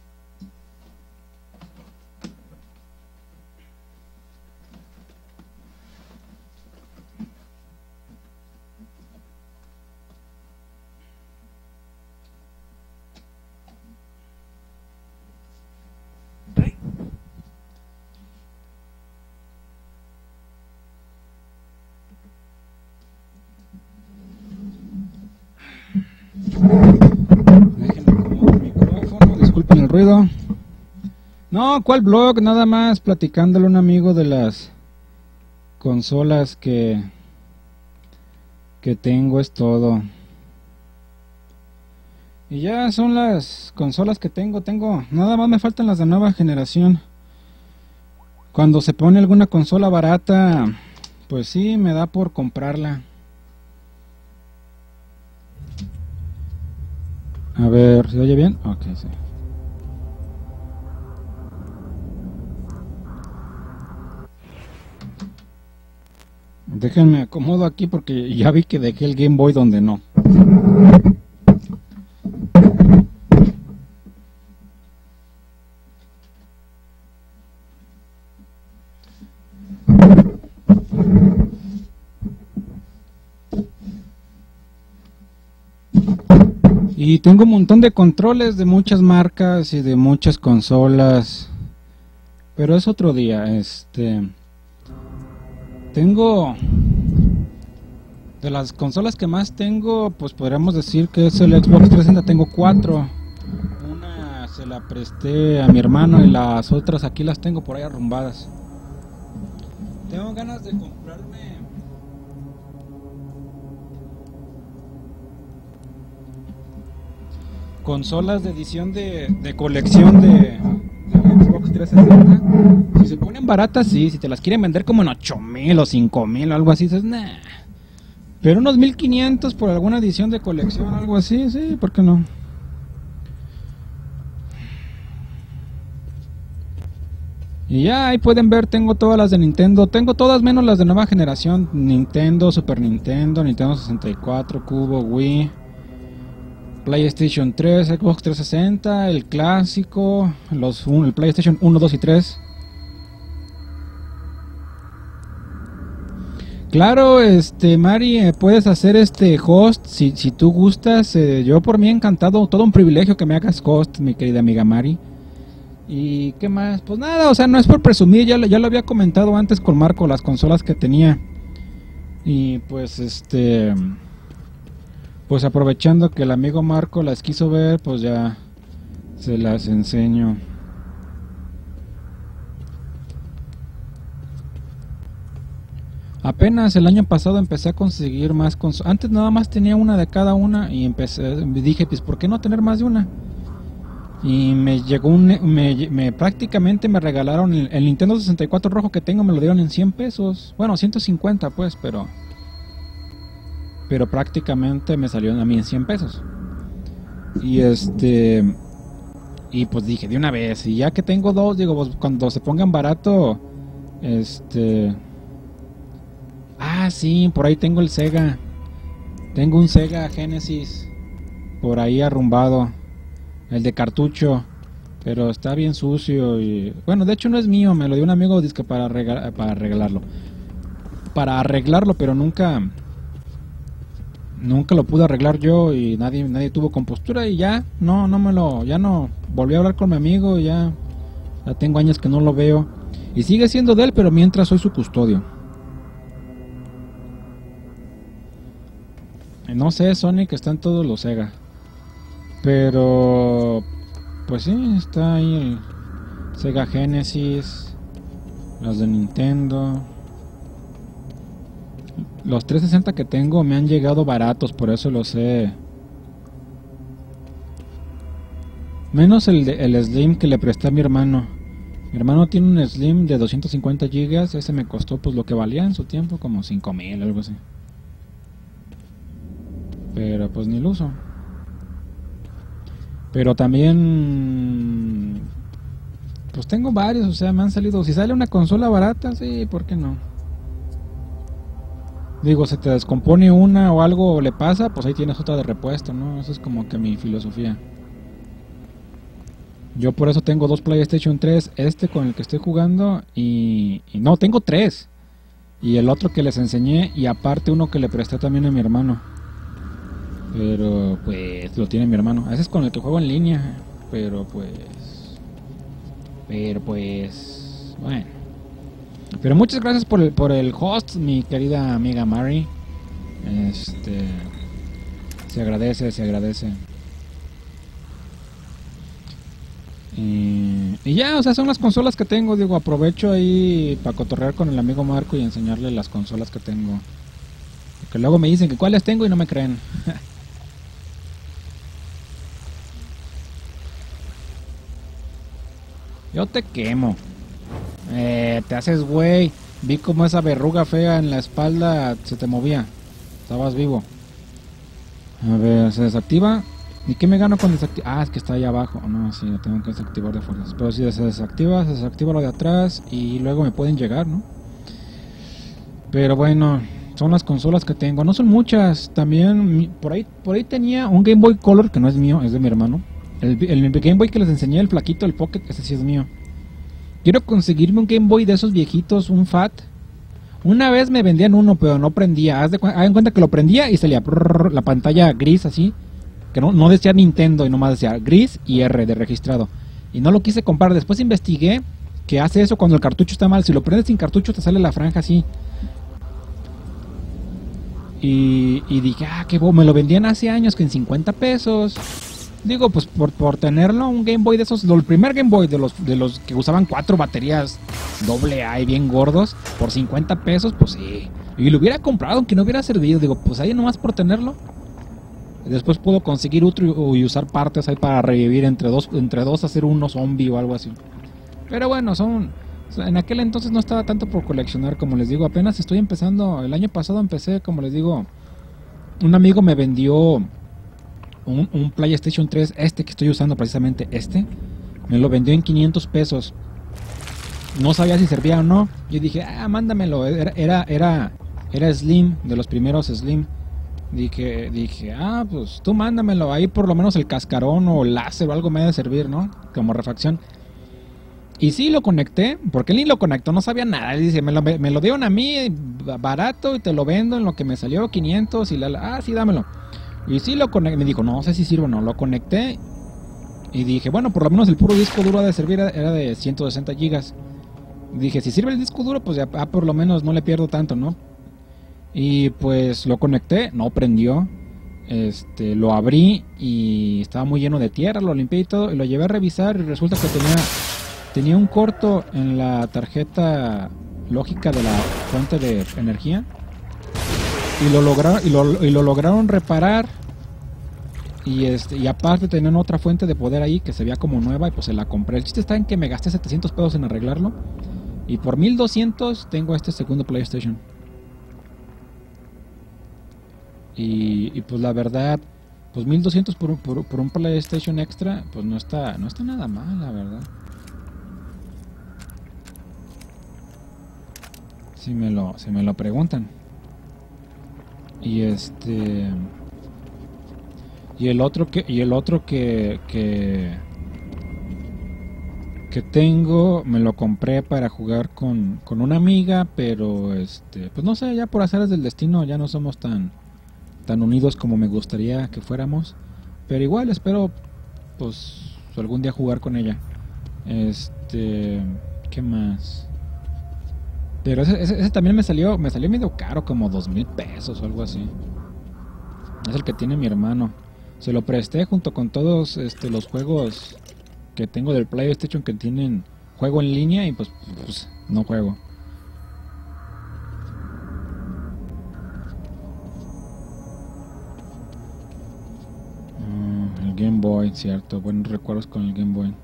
Disculpen el ruido. No, ¿cuál blog? Nada más platicándole a un amigo de las consolas que que tengo, es todo. Y ya son las consolas que tengo. Tengo, nada más me faltan las de nueva generación. Cuando se pone alguna consola barata, pues sí, me da por comprarla. A ver, ¿se oye bien? Ok, sí. Déjenme acomodo aquí porque ya vi que dejé el Game Boy donde no. Y tengo un montón de controles de muchas marcas y de muchas consolas, pero es otro día. Este, tengo de las consolas que más tengo, pues podríamos decir que es el Xbox trescientos sesenta. Tengo cuatro. Una se la presté a mi hermano y las otras aquí las tengo por ahí arrumbadas. Tengo ganas de comprarme consolas de edición de, de colección de, de Xbox trescientos sesenta. Si se ponen baratas, sí. Si te las quieren vender como en ocho mil o cinco mil o algo así, dices, nah. Pero unos mil quinientos por alguna edición de colección, algo así, sí, ¿por qué no? Y ya ahí pueden ver, tengo todas las de Nintendo. Tengo todas menos las de nueva generación: Nintendo, Super Nintendo, Nintendo sesenta y cuatro, Cubo, Wii, PlayStation tres, Xbox trescientos sesenta, el clásico, los el PlayStation uno, dos y tres. Claro, este Mari, eh, puedes hacer este host si, si tú gustas. Eh, yo por mí encantado, todo un privilegio que me hagas host, mi querida amiga Mari. ¿Y qué más? Pues nada, o sea, no es por presumir, ya, ya lo había comentado antes con Marco, las consolas que tenía. Y pues este... Pues aprovechando que el amigo Marco las quiso ver, pues ya se las enseño. Apenas el año pasado empecé a conseguir más consolas. Antes nada más tenía una de cada una y empecé, dije, pues ¿por qué no tener más de una? Y me llegó un, me, me prácticamente me regalaron el, el Nintendo sesenta y cuatro rojo que tengo, me lo dieron en cien pesos. Bueno, ciento cincuenta pues, pero pero prácticamente me salió a mí en cien pesos. Y este y pues dije de una vez, y ya que tengo dos, digo, pues cuando se pongan barato, este ah, sí, por ahí tengo el Sega. Tengo un Sega Genesis por ahí arrumbado, el de cartucho, pero está bien sucio y bueno, de hecho no es mío, me lo dio un amigo disque para regal, para regalarlo. Para arreglarlo, pero nunca nunca lo pude arreglar yo y nadie nadie tuvo compostura y ya no no me lo ya no volví a hablar con mi amigo y ya Ya tengo años que no lo veo. Y sigue siendo de él, pero mientras soy su custodio. No sé, Sonic está en todos los Sega. Pero... pues sí, está ahí el Sega Genesis, los de Nintendo. Los trescientos sesenta que tengo me han llegado baratos, por eso los he... menos el, de, el Slim que le presté a mi hermano. Mi hermano tiene un Slim de doscientos cincuenta gigas. Ese me costó pues lo que valía en su tiempo, como cinco mil, algo así. Pero pues ni lo uso. Pero también... pues tengo varios, o sea, me han salido... si sale una consola barata, sí, ¿por qué no? Digo, se te descompone una o algo le pasa, pues ahí tienes otra de repuesto, ¿no? Esa es como que mi filosofía. Yo por eso tengo dos PlayStation tres, este con el que estoy jugando y, y no, tengo tres. Y el otro que les enseñé y aparte uno que le presté también a mi hermano. Pero pues lo tiene mi hermano. Ese es con el que juego en línea, pero pues... pero pues... bueno. Pero muchas gracias por el, por el host, mi querida amiga Mari. Este... se agradece, se agradece. Y, y ya, o sea, son las consolas que tengo. Digo, aprovecho ahí para cotorrear con el amigo Marco y enseñarle las consolas que tengo. Porque luego me dicen que cuáles tengo y no me creen. Yo te quemo. Eh, te haces güey. Vi como esa verruga fea en la espalda se te movía. Estabas vivo. A ver, se desactiva. ¿Y qué me gano con desactivar? Ah, es que está ahí abajo. No, sí, lo tengo que desactivar de fuerzas. Pero si se desactiva, se desactiva lo de atrás y luego me pueden llegar, ¿no? Pero bueno, son las consolas que tengo. No son muchas. También por ahí por ahí tenía un Game Boy Color que no es mío, es de mi hermano. El, el Game Boy que les enseñé, el flaquito, el Pocket, ese sí es mío. Quiero conseguirme un Game Boy de esos viejitos, un Fat. Una vez me vendían uno, pero no prendía. Haz de cu haz en cuenta que lo prendía y salía prrr, la pantalla gris así. Que no, no decía Nintendo y nomás decía gris y R de registrado. Y no lo quise comprar. Después investigué que hace eso cuando el cartucho está mal. Si lo prendes sin cartucho te sale la franja así. Y, y dije, ah, qué bo, me lo vendían hace años que en cincuenta pesos. Digo, pues por, por tenerlo, un Game Boy de esos, el primer Game Boy de los, de los que usaban cuatro baterías doble A y bien gordos, por cincuenta pesos, pues sí. Y lo hubiera comprado aunque no hubiera servido. Digo, pues ahí nomás por tenerlo. Después puedo conseguir otro y usar partes ahí para revivir entre dos, entre dos hacer uno zombie o algo así. Pero bueno, son... en aquel entonces no estaba tanto por coleccionar, como les digo, apenas estoy empezando. El año pasado empecé, como les digo, un amigo me vendió un, un PlayStation tres, este que estoy usando precisamente, este. Me lo vendió en quinientos pesos. No sabía si servía o no. Yo dije, ah, mándamelo. Era, era, era, era Slim, de los primeros Slim. Dije, dije, ah, pues tú mándamelo, ahí por lo menos el cascarón o el láser o algo me ha de servir, ¿no? Como refacción. Y sí, lo conecté, porque él ni lo conectó, no sabía nada. Él dice, me lo, me lo dieron a mí barato y te lo vendo en lo que me salió quinientos y la, la ah, sí, dámelo. Y sí lo conecté, me dijo, no sé si sirve o no, lo conecté. Y dije, bueno, por lo menos el puro disco duro ha de servir, era de ciento sesenta gigas. Dije, si sirve el disco duro, pues ya ah, por lo menos no le pierdo tanto, ¿no? Y pues lo conecté, no prendió. Este, lo abrí y estaba muy lleno de tierra, lo limpié y todo, y lo llevé a revisar y resulta que tenía tenía un corto en la tarjeta lógica de la fuente de energía. Y lo lograron y lo, y lo lograron reparar. Y este y aparte tenían otra fuente de poder ahí que se veía como nueva y pues se la compré. El chiste está en que me gasté setecientos pesos en arreglarlo y por mil doscientos tengo este segundo PlayStation. Y, y pues la verdad, pues mil doscientos por, por, por un PlayStation extra, pues no está, no está nada mal, la verdad. Si me lo, si me lo preguntan. Y este y el otro que y el otro que que que tengo me lo compré para jugar con, con una amiga, pero este, pues no sé, ya por azares del destino ya no somos tan tan unidos como me gustaría que fuéramos, pero igual espero pues algún día jugar con ella. Este, ¿qué más? Pero ese, ese, ese también me salió, me salió medio caro, como dos mil pesos o algo así. Es el que tiene mi hermano. Se lo presté junto con todos este, los juegos que tengo del PlayStation que tienen juego en línea y pues, pues no juego. Mm, el Game Boy, cierto, buenos recuerdos con el Game Boy.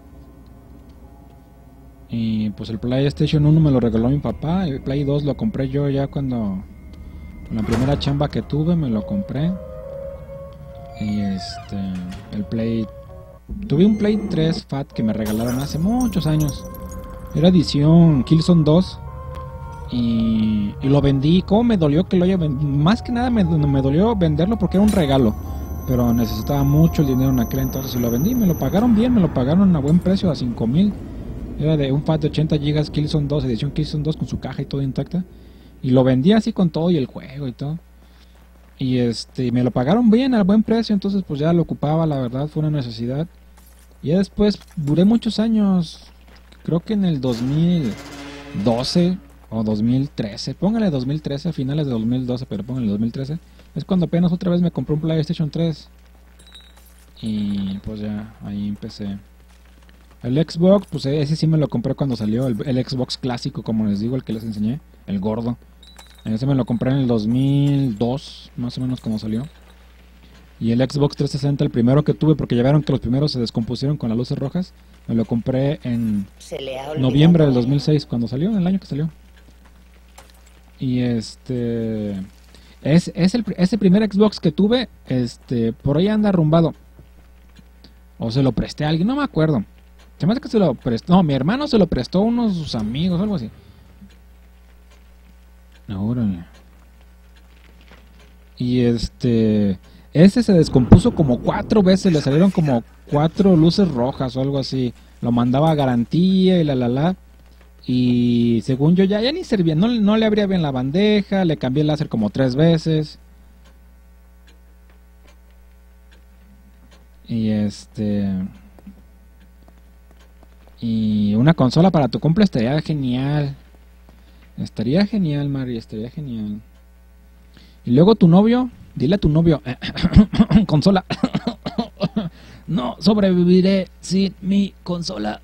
Y pues el PlayStation uno me lo regaló mi papá, el Play dos lo compré yo ya cuando la primera chamba que tuve me lo compré. Y este, el Play, tuve un Play tres Fat que me regalaron hace muchos años. Era edición Killzone dos. Y, y lo vendí. ¿Cómo me dolió que lo haya vendido? Más que nada me, me dolió venderlo porque era un regalo. Pero necesitaba mucho el dinero en aquel entonces y lo vendí. Me lo pagaron bien, me lo pagaron a buen precio, a cinco mil. Era de un Fat de ochenta gigas Killzone dos, edición Killzone dos con su caja y todo intacta. Y lo vendí así con todo y el juego y todo. Y este, me lo pagaron bien, a buen precio, entonces pues ya lo ocupaba, la verdad, fue una necesidad. Y ya después duré muchos años, creo que en el dos mil doce o dos mil trece, póngale dos mil trece, finales de dos mil doce, pero póngale dos mil trece, es cuando apenas otra vez me compré un PlayStation tres. Y pues ya, ahí empecé. El Xbox, pues ese sí me lo compré cuando salió, el, el Xbox clásico, como les digo, el que les enseñé, el gordo. Ese me lo compré en el dos mil dos, más o menos como salió. Y el Xbox trescientos sesenta, el primero que tuve, porque ya vieron que los primeros se descompusieron con las luces rojas, me lo compré en noviembre del dos mil seis, cuando salió, en el año que salió. Y este... Es, es el, ese primer Xbox que tuve, este, por ahí anda arrumbado. O se lo presté a alguien, no me acuerdo. Se me hace que se lo prestó, no, mi hermano se lo prestó a unos de sus amigos, algo así. Órale. Y este, ese se descompuso como cuatro veces, le salieron como cuatro luces rojas o algo así. Lo mandaba a garantía y la la la. Y según yo ya, ya ni servía, no, no le abría bien la bandeja, le cambié el láser como tres veces. Y este... Y una consola para tu cumple estaría genial. Estaría genial, Mari, estaría genial. Y luego tu novio, dile a tu novio, consola. No sobreviviré sin mi consola.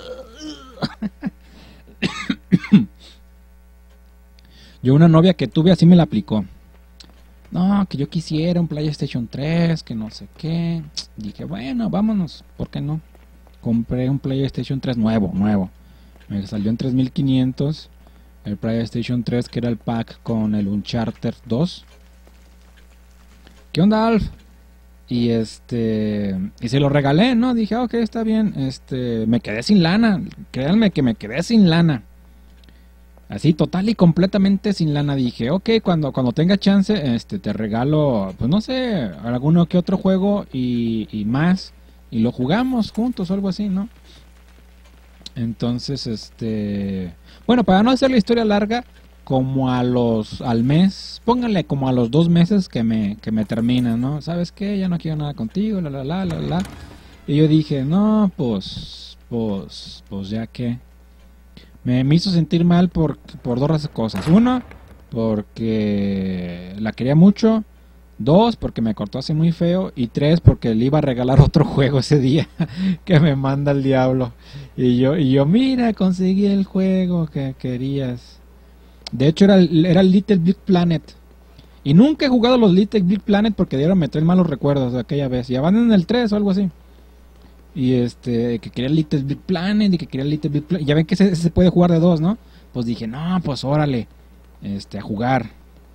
Yo una novia que tuve así me la aplicó. No, que yo quisiera un PlayStation tres, que no sé qué. Dije, bueno, vámonos, ¿por qué no? Compré un PlayStation tres nuevo, nuevo. Me salió en tres mil quinientos. El PlayStation tres, que era el pack con el Uncharted dos. ¿Qué onda, Alf? Y este... Y se lo regalé, ¿no? Dije, ok, está bien. Este... Me quedé sin lana. Créanme que me quedé sin lana. Así, total y completamente sin lana. Dije, ok, cuando, cuando tenga chance, este, te regalo, pues no sé, alguno que otro juego y, y más. Y lo jugamos juntos o algo así, ¿no? Entonces, este... Bueno, para no hacer la historia larga, como a los... al mes, pónganle como a los dos meses que me, que me termina, ¿no? ¿Sabes qué? Ya no quiero nada contigo, la, la, la, la, la. Y yo dije, no, pues... Pues... Pues ya que... Me, me hizo sentir mal por, por dos cosas. Uno, porque la quería mucho. Dos, porque me cortó así muy feo. Y tres, porque le iba a regalar otro juego ese día que me manda el diablo. Y yo, y yo mira, conseguí el juego que querías. De hecho, era, era Little Big Planet. Y nunca he jugado los Little Big Planet porque dieron meter malos recuerdos de aquella vez. Ya van en el tres o algo así. Y este, que quería Little Big Planet y que quería Little Big Planet. Ya ven que ese, ese se puede jugar de dos, ¿no? Pues dije, no, pues órale, este, a jugar.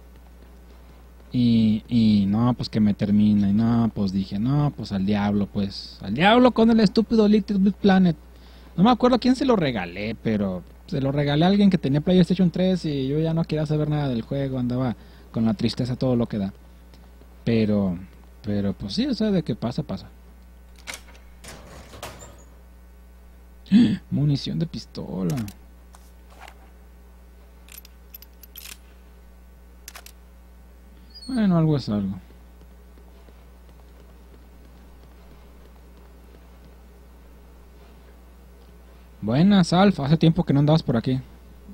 Y, y no, pues que me termina. Y no, pues dije, no, pues al diablo, pues. Al diablo con el estúpido Little Big Planet. No me acuerdo a quién se lo regalé, pero se lo regalé a alguien que tenía PlayStation tres y yo ya no quería saber nada del juego. Andaba con la tristeza todo lo que da. Pero, pero pues sí, o sea, de que pasa, pasa. Munición de pistola. Bueno, algo es algo. Buenas, Alf. Hace tiempo que no andabas por aquí.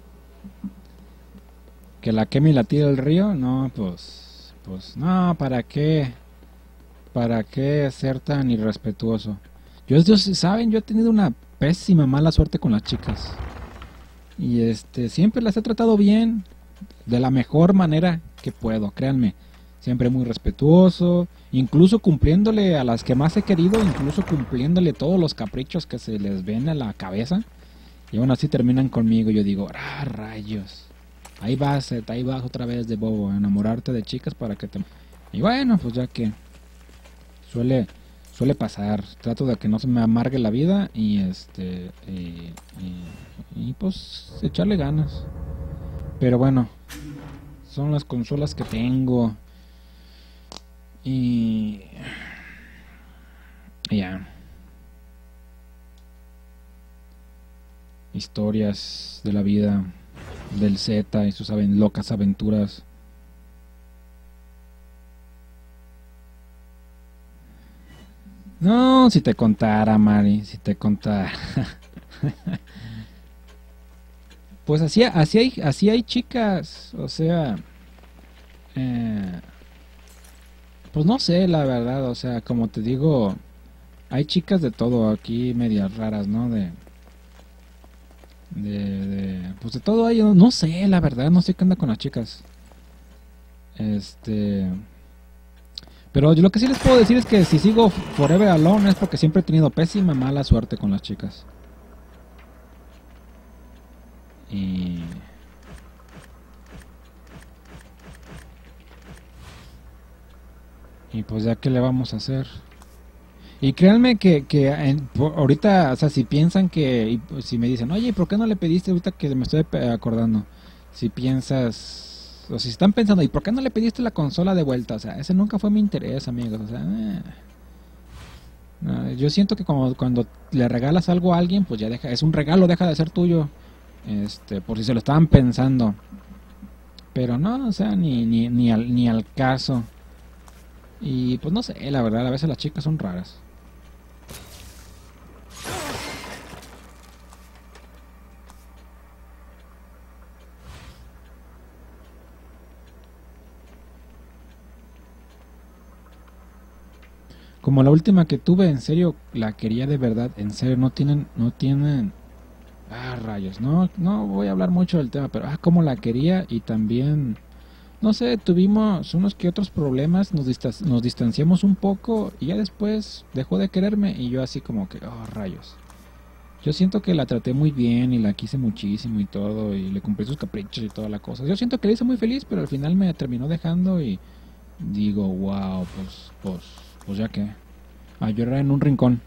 ¿Que la Kemi la tira del río? No, pues... Pues no, ¿para qué? ¿Para qué ser tan irrespetuoso? Yo, yo, saben, yo he tenido una pésima mala suerte con las chicas. Y este, siempre las he tratado bien. De la mejor manera que puedo, créanme. Siempre muy respetuoso. Incluso cumpliéndole a las que más he querido. Incluso cumpliéndole todos los caprichos que se les ven a la cabeza. Y aún así terminan conmigo. Yo digo, ah, rayos. Ahí vas, ahí vas otra vez de bobo. A enamorarte de chicas para que te... Y bueno, pues ya que... Suele... Suele pasar, trato de que no se me amargue la vida y este y, y, y pues echarle ganas. Pero bueno, son las consolas que tengo y ya. Historias de la vida del Z y sus aven- locas aventuras. No, si te contara, Mari, si te contara. Pues así, así hay, así hay chicas, o sea, eh, pues no sé, la verdad, o sea, como te digo, hay chicas de todo aquí, medias raras, ¿no? De, de, de pues de todo hay, no sé, la verdad, no sé qué anda con las chicas. Este, pero yo lo que sí les puedo decir es que si sigo forever alone es porque siempre he tenido pésima mala suerte con las chicas. Y y pues ya qué le vamos a hacer. Y créanme que, que en- por- ahorita, o sea, si piensan que, y pues, si me dicen, oye, ¿por qué no le pediste ahorita que me estoy pe- acordando? Si piensas, o si están pensando, ¿y por qué no le pediste la consola de vuelta? O sea, ese nunca fue mi interés, amigos. O sea, eh. No, yo siento que como cuando le regalas algo a alguien, pues ya deja, es un regalo, deja de ser tuyo. Este, por si se lo estaban pensando. Pero no, o sea, ni, ni, ni al, ni al caso. Y pues no sé, la verdad, a veces las chicas son raras. Como la última que tuve, en serio, la quería de verdad, en serio, no tienen, no tienen, ah, rayos, no, no voy a hablar mucho del tema, pero ah, como la quería y también, no sé, tuvimos unos que otros problemas, nos, distan- nos distanciamos un poco y ya después dejó de quererme y yo así como que, oh, rayos. Yo siento que la traté muy bien y la quise muchísimo y todo y le cumplí sus caprichos y toda la cosa. Yo siento que la hice muy feliz, pero al final me terminó dejando y digo, wow, pues, pues, pues ya que. A llorar en un rincón.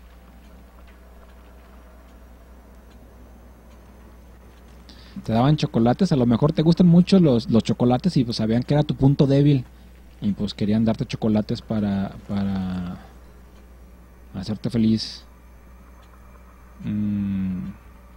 Te daban chocolates, a lo mejor te gustan mucho los, los chocolates y pues sabían que era tu punto débil. Y pues querían darte chocolates para, para hacerte feliz. Mm,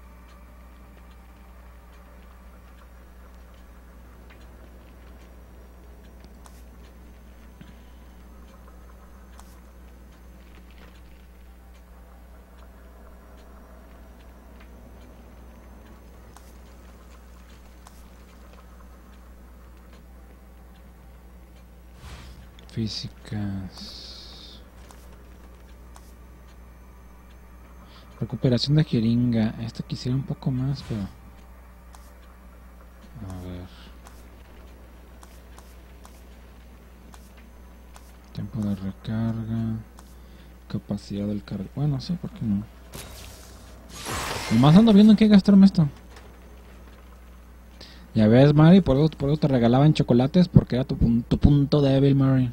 físicas. Recuperación de jeringa. Esta quisiera un poco más, pero... A ver. Tiempo de recarga. Capacidad del cargo. Bueno, sí, ¿por qué no? Nomás ando viendo en qué gastarme esto. Ya ves, Mari, por eso, por eso te regalaban chocolates, porque era tu, pun- tu punto débil, Mari.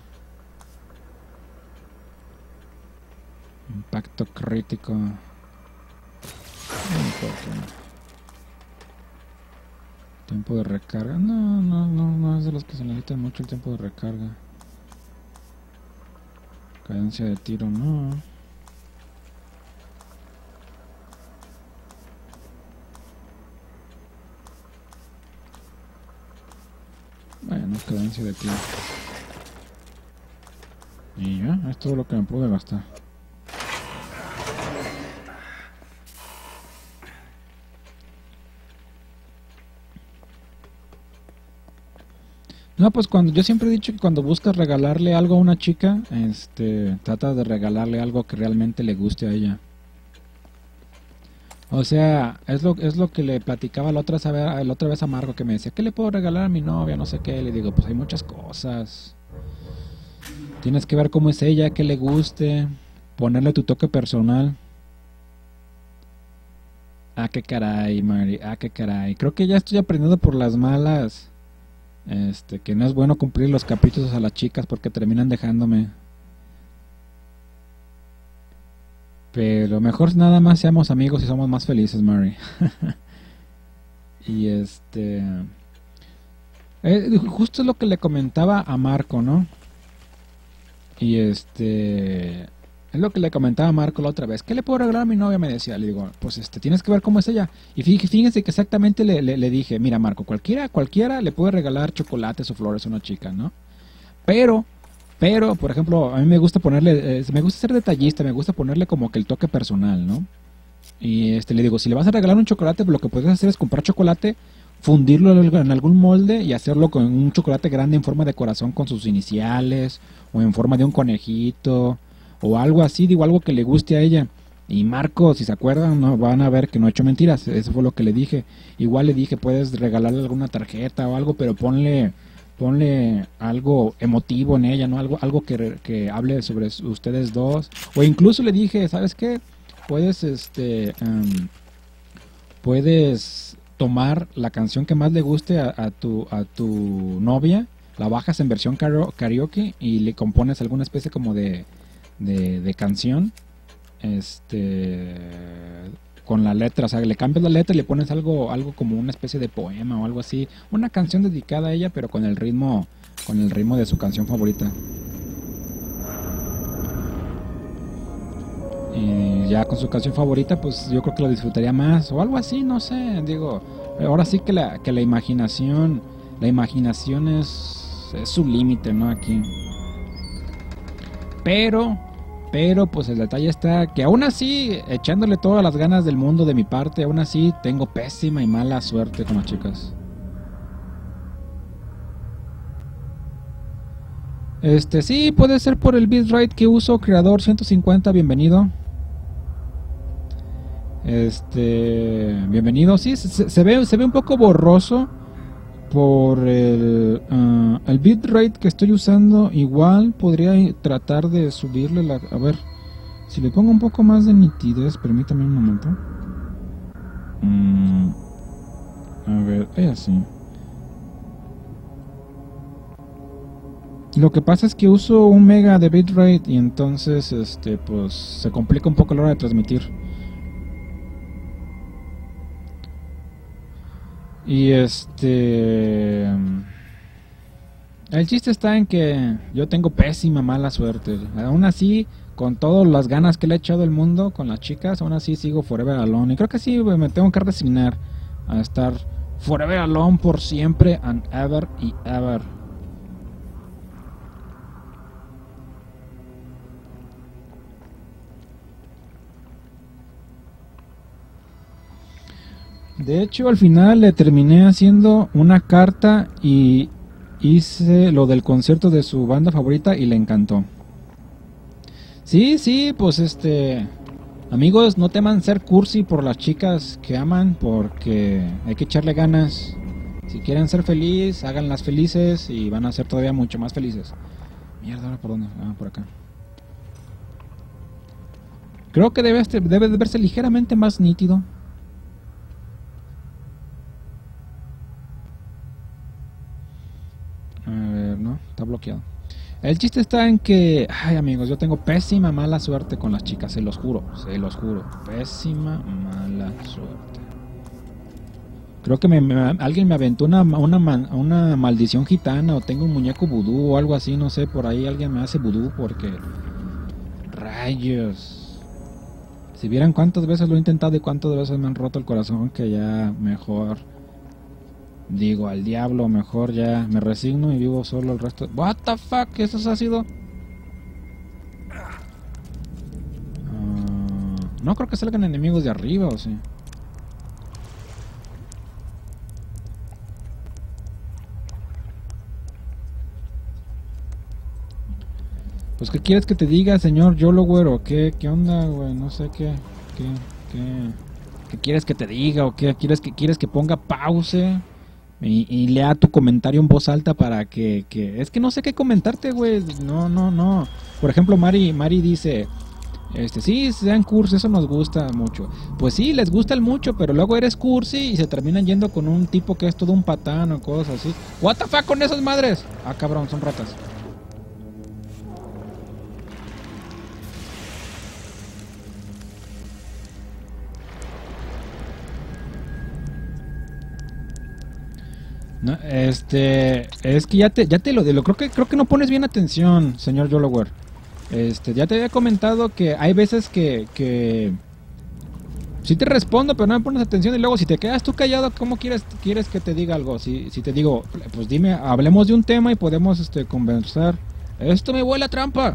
Impacto crítico. No importa. Tiempo de recarga. No, no, no, no es de los que se necesitan mucho el tiempo de recarga. Cadencia de tiro, no. Bueno, cadencia de tiro. Y ya, es todo lo que me pude gastar. No, pues cuando yo siempre he dicho que cuando buscas regalarle algo a una chica, este, trata de regalarle algo que realmente le guste a ella. O sea, es lo es lo que le platicaba la otra, sabe- la otra vez a Marco, que me decía, ¿qué le puedo regalar a mi novia? No sé qué. Le digo, pues hay muchas cosas. Tienes que ver cómo es ella, qué le guste, ponerle tu toque personal. Ah, qué caray, Mari, ah, qué caray. Creo que ya estoy aprendiendo por las malas, este, que no es bueno cumplir los caprichos a las chicas porque terminan dejándome. Pero mejor nada más seamos amigos y somos más felices, Mari. Y este... eh, justo es lo que le comentaba a Marco, ¿no? Y este... Es lo que le comentaba a Marco la otra vez. ¿Qué le puedo regalar a mi novia? Me decía. Le digo, pues este, tienes que ver cómo es ella. Y fí- fíjense que exactamente le, le, le dije, mira Marco, cualquiera, cualquiera le puede regalar chocolates o flores a una chica, ¿no? Pero, pero, por ejemplo, a mí me gusta ponerle, eh, me gusta ser detallista, me gusta ponerle como que el toque personal, ¿no? Y este le digo, si le vas a regalar un chocolate, pues lo que puedes hacer es comprar chocolate, fundirlo en en algún molde y hacerlo con un chocolate grande en forma de corazón con sus iniciales, o en forma de un conejito, o algo así, digo, algo que le guste a ella. Y Marco, si se acuerdan, no van a ver que no he hecho mentiras, eso fue lo que le dije. Igual le dije, puedes regalarle alguna tarjeta o algo, pero ponle ponle algo emotivo en ella, ¿no? Algo algo que, que hable sobre ustedes dos. O incluso le dije, ¿sabes qué? Puedes, este, um, puedes tomar la canción que más le guste a, a tu a tu novia, la bajas en versión karaoke y le compones alguna especie como de, de, de canción, este, con la letra, o sea, le cambias la letra y le pones algo, algo como una especie de poema o algo así, una canción dedicada a ella, pero con el ritmo, con el ritmo de su canción favorita. Y ya con su canción favorita, pues yo creo que lo disfrutaría más, o algo así, no sé, digo, ahora sí que la, que la imaginación, la imaginación es, es su límite, ¿no? Aquí. Pero, pero pues el detalle está que aún así, echándole todas las ganas del mundo de mi parte, aún así tengo pésima y mala suerte con las chicas. Este, sí, puede ser por el bitrate que uso, creador ciento cincuenta, bienvenido. Este, bienvenido. Sí, se, se ve se ve un poco borroso por el uh, el bitrate que estoy usando. Igual podría tratar de subirle la, a ver, si le pongo un poco más de nitidez, permítame un momento. Mm, a ver, es así. Lo que pasa es que uso un mega de bitrate y entonces este pues se complica un poco a la hora de transmitir. Y este... el chiste está en que yo tengo pésima mala suerte. Aún así, con todas las ganas que le he echado al mundo con las chicas, aún así sigo forever alone. Y creo que sí, me tengo que resignar a estar forever alone por siempre and ever y ever. De hecho, al final le terminé haciendo una carta y hice lo del concierto de su banda favorita y le encantó. Sí, sí, pues este... amigos, no teman ser cursi por las chicas que aman, porque hay que echarle ganas. Si quieren ser felices, háganlas felices y van a ser todavía mucho más felices. Mierda, ¿ahora por dónde? Ah, por acá. Creo que debe, debe de verse ligeramente más nítido. A ver, no, está bloqueado. El chiste está en que, ay amigos, yo tengo pésima mala suerte con las chicas, se los juro, se los juro. Pésima mala suerte. Creo que me, me, alguien me aventó una, una, una maldición gitana o tengo un muñeco vudú o algo así, no sé, por ahí alguien me hace vudú porque... rayos. Si vieran cuántas veces lo he intentado y cuántas veces me han roto el corazón, que ya mejor... digo, al diablo, mejor ya me resigno y vivo solo el resto. What the fuck, ¿eso ha sido? Uh, no creo que salgan enemigos de arriba, ¿o sí? Pues, ¿qué quieres que te diga, señor Yolo, güero? ¿Qué, qué onda, güey? No sé qué, qué, qué, qué quieres que te diga o qué quieres que quieres que ponga pause y, y lea tu comentario en voz alta para que, que... Es que no sé qué comentarte, güey. No, no, no. Por ejemplo, Mari, Mari dice... Este, sí, sean cursi, eso nos gusta mucho. Pues sí, les gusta el mucho, pero luego eres cursi y se terminan yendo con un tipo que es todo un patán o cosas así. What the fuck con esas madres. Ah, cabrón, son ratas. No, este, es que ya te, ya te lo digo, creo que, creo que no pones bien atención, señor Yolower. Este, ya te había comentado que hay veces que, que sí te respondo, pero no me pones atención y luego si te quedas tú callado, ¿cómo quieres, quieres que te diga algo? Si, si te digo, pues dime, hablemos de un tema y podemos, este, conversar. Esto me huele a trampa.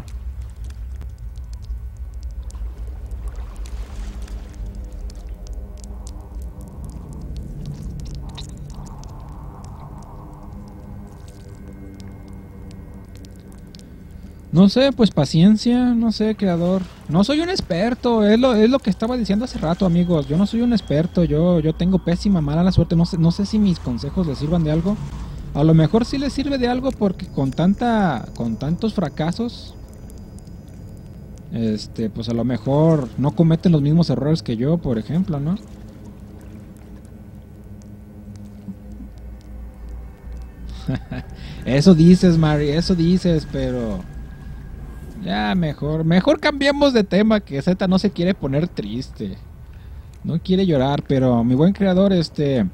No sé, pues paciencia, no sé, creador. No soy un experto, es lo, es lo que estaba diciendo hace rato, amigos. Yo no soy un experto, yo, yo tengo pésima, mala suerte. No sé, no sé si mis consejos les sirvan de algo. A lo mejor sí les sirve de algo porque con tanta, con tantos fracasos, este, pues a lo mejor no cometen los mismos errores que yo, por ejemplo, ¿no? Eso dices, Mari, eso dices, pero... Ya, mejor, mejor cambiemos de tema, que Z no se quiere poner triste. No quiere llorar, pero mi buen creador, este...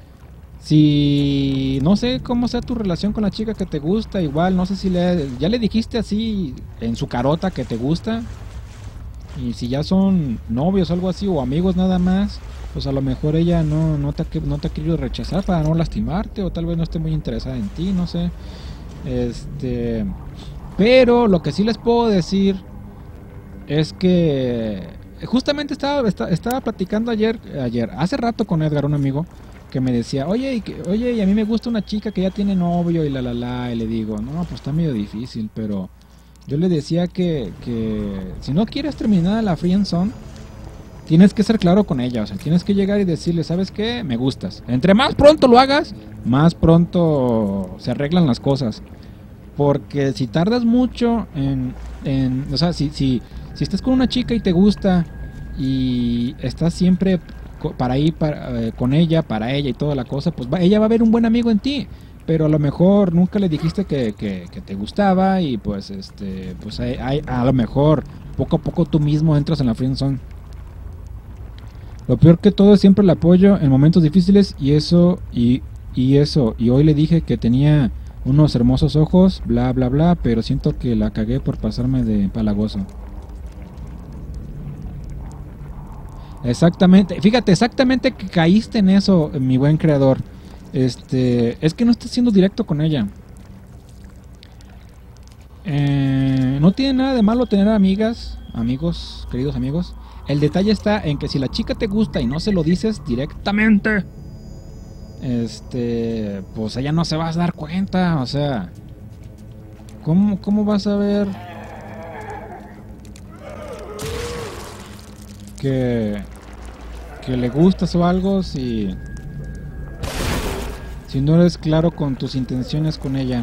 Si... No sé cómo sea tu relación con la chica que te gusta, igual, no sé si le... Ya le dijiste así en su carota que te gusta. Y si ya son novios o algo así, o amigos nada más, pues a lo mejor ella no, no, te, ha- no te ha querido rechazar para no lastimarte, o tal vez no esté muy interesada en ti, no sé. Este... Pero lo que sí les puedo decir es que justamente estaba, esta- estaba platicando ayer, ayer, hace rato con Edgar, un amigo, que me decía, oye, y que, oye, y a mí me gusta una chica que ya tiene novio y la la la, y le digo, no, pues está medio difícil, pero yo le decía que, que si no quieres terminar la friendzone, tienes que ser claro con ella, o sea, tienes que llegar y decirle, ¿sabes qué? Me gustas. Entre más pronto lo hagas, más pronto se arreglan las cosas. Porque si tardas mucho en, en o sea, si, si, si estás con una chica y te gusta y estás siempre co- para ir para, eh, con ella, para ella y toda la cosa, pues va- ella va a ver un buen amigo en ti. Pero a lo mejor nunca le dijiste que, que, que te gustaba y pues este pues hay, hay- a lo mejor poco a poco tú mismo entras en la friendzone. Lo peor que todo es siempre el apoyo en momentos difíciles y eso y, y eso. Y hoy le dije que tenía unos hermosos ojos, bla bla bla, pero siento que la cagué por pasarme de palagoso. Exactamente, fíjate, exactamente que caíste en eso, mi buen creador. Este, es que no estás siendo directo con ella. Eh, no tiene nada de malo tener amigas, amigos, queridos amigos. El detalle está en que si la chica te gusta y no se lo dices directamente, este, pues ella no se va a dar cuenta, o sea, ¿cómo, cómo vas a ver que, que le gustas o algo si, si no eres claro con tus intenciones con ella?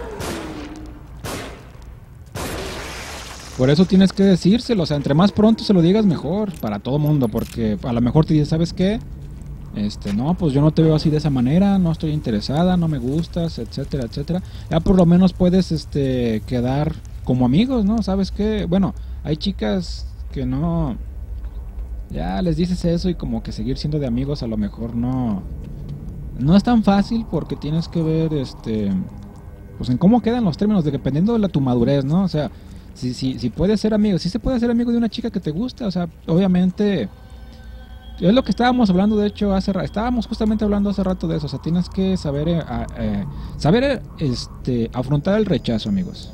Por eso tienes que decírselo, o sea, entre más pronto se lo digas mejor para todo mundo, porque a lo mejor te dice, ¿sabes qué? Este, no, pues yo no te veo así de esa manera, no estoy interesada, no me gustas, etcétera, etcétera. Ya por lo menos puedes, este, quedar como amigos, ¿no? ¿Sabes qué? Bueno, hay chicas que no, ya les dices eso y como que seguir siendo de amigos a lo mejor no, no es tan fácil porque tienes que ver, este, pues en cómo quedan los términos, de, dependiendo de la, tu madurez, ¿no? O sea, si, si, si puedes ser amigo, si se puede ser amigo de una chica que te gusta, o sea, obviamente, es lo que estábamos hablando, de hecho, hace ra- estábamos justamente hablando hace rato de eso, o sea, tienes que saber, eh, a- eh, saber, eh, este, afrontar el rechazo, amigos.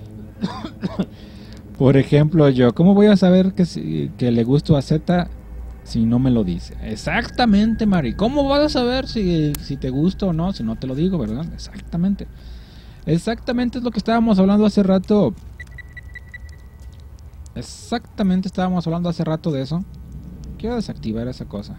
Por ejemplo, yo, ¿cómo voy a saber que, si- que le gusto a Z si no me lo dice? Exactamente, Mari. ¿Cómo vas a saber si, si te gusta o no si no te lo digo, verdad? Exactamente. Exactamente es lo que estábamos hablando hace rato. Exactamente estábamos hablando hace rato de eso. Quiero desactivar esa cosa.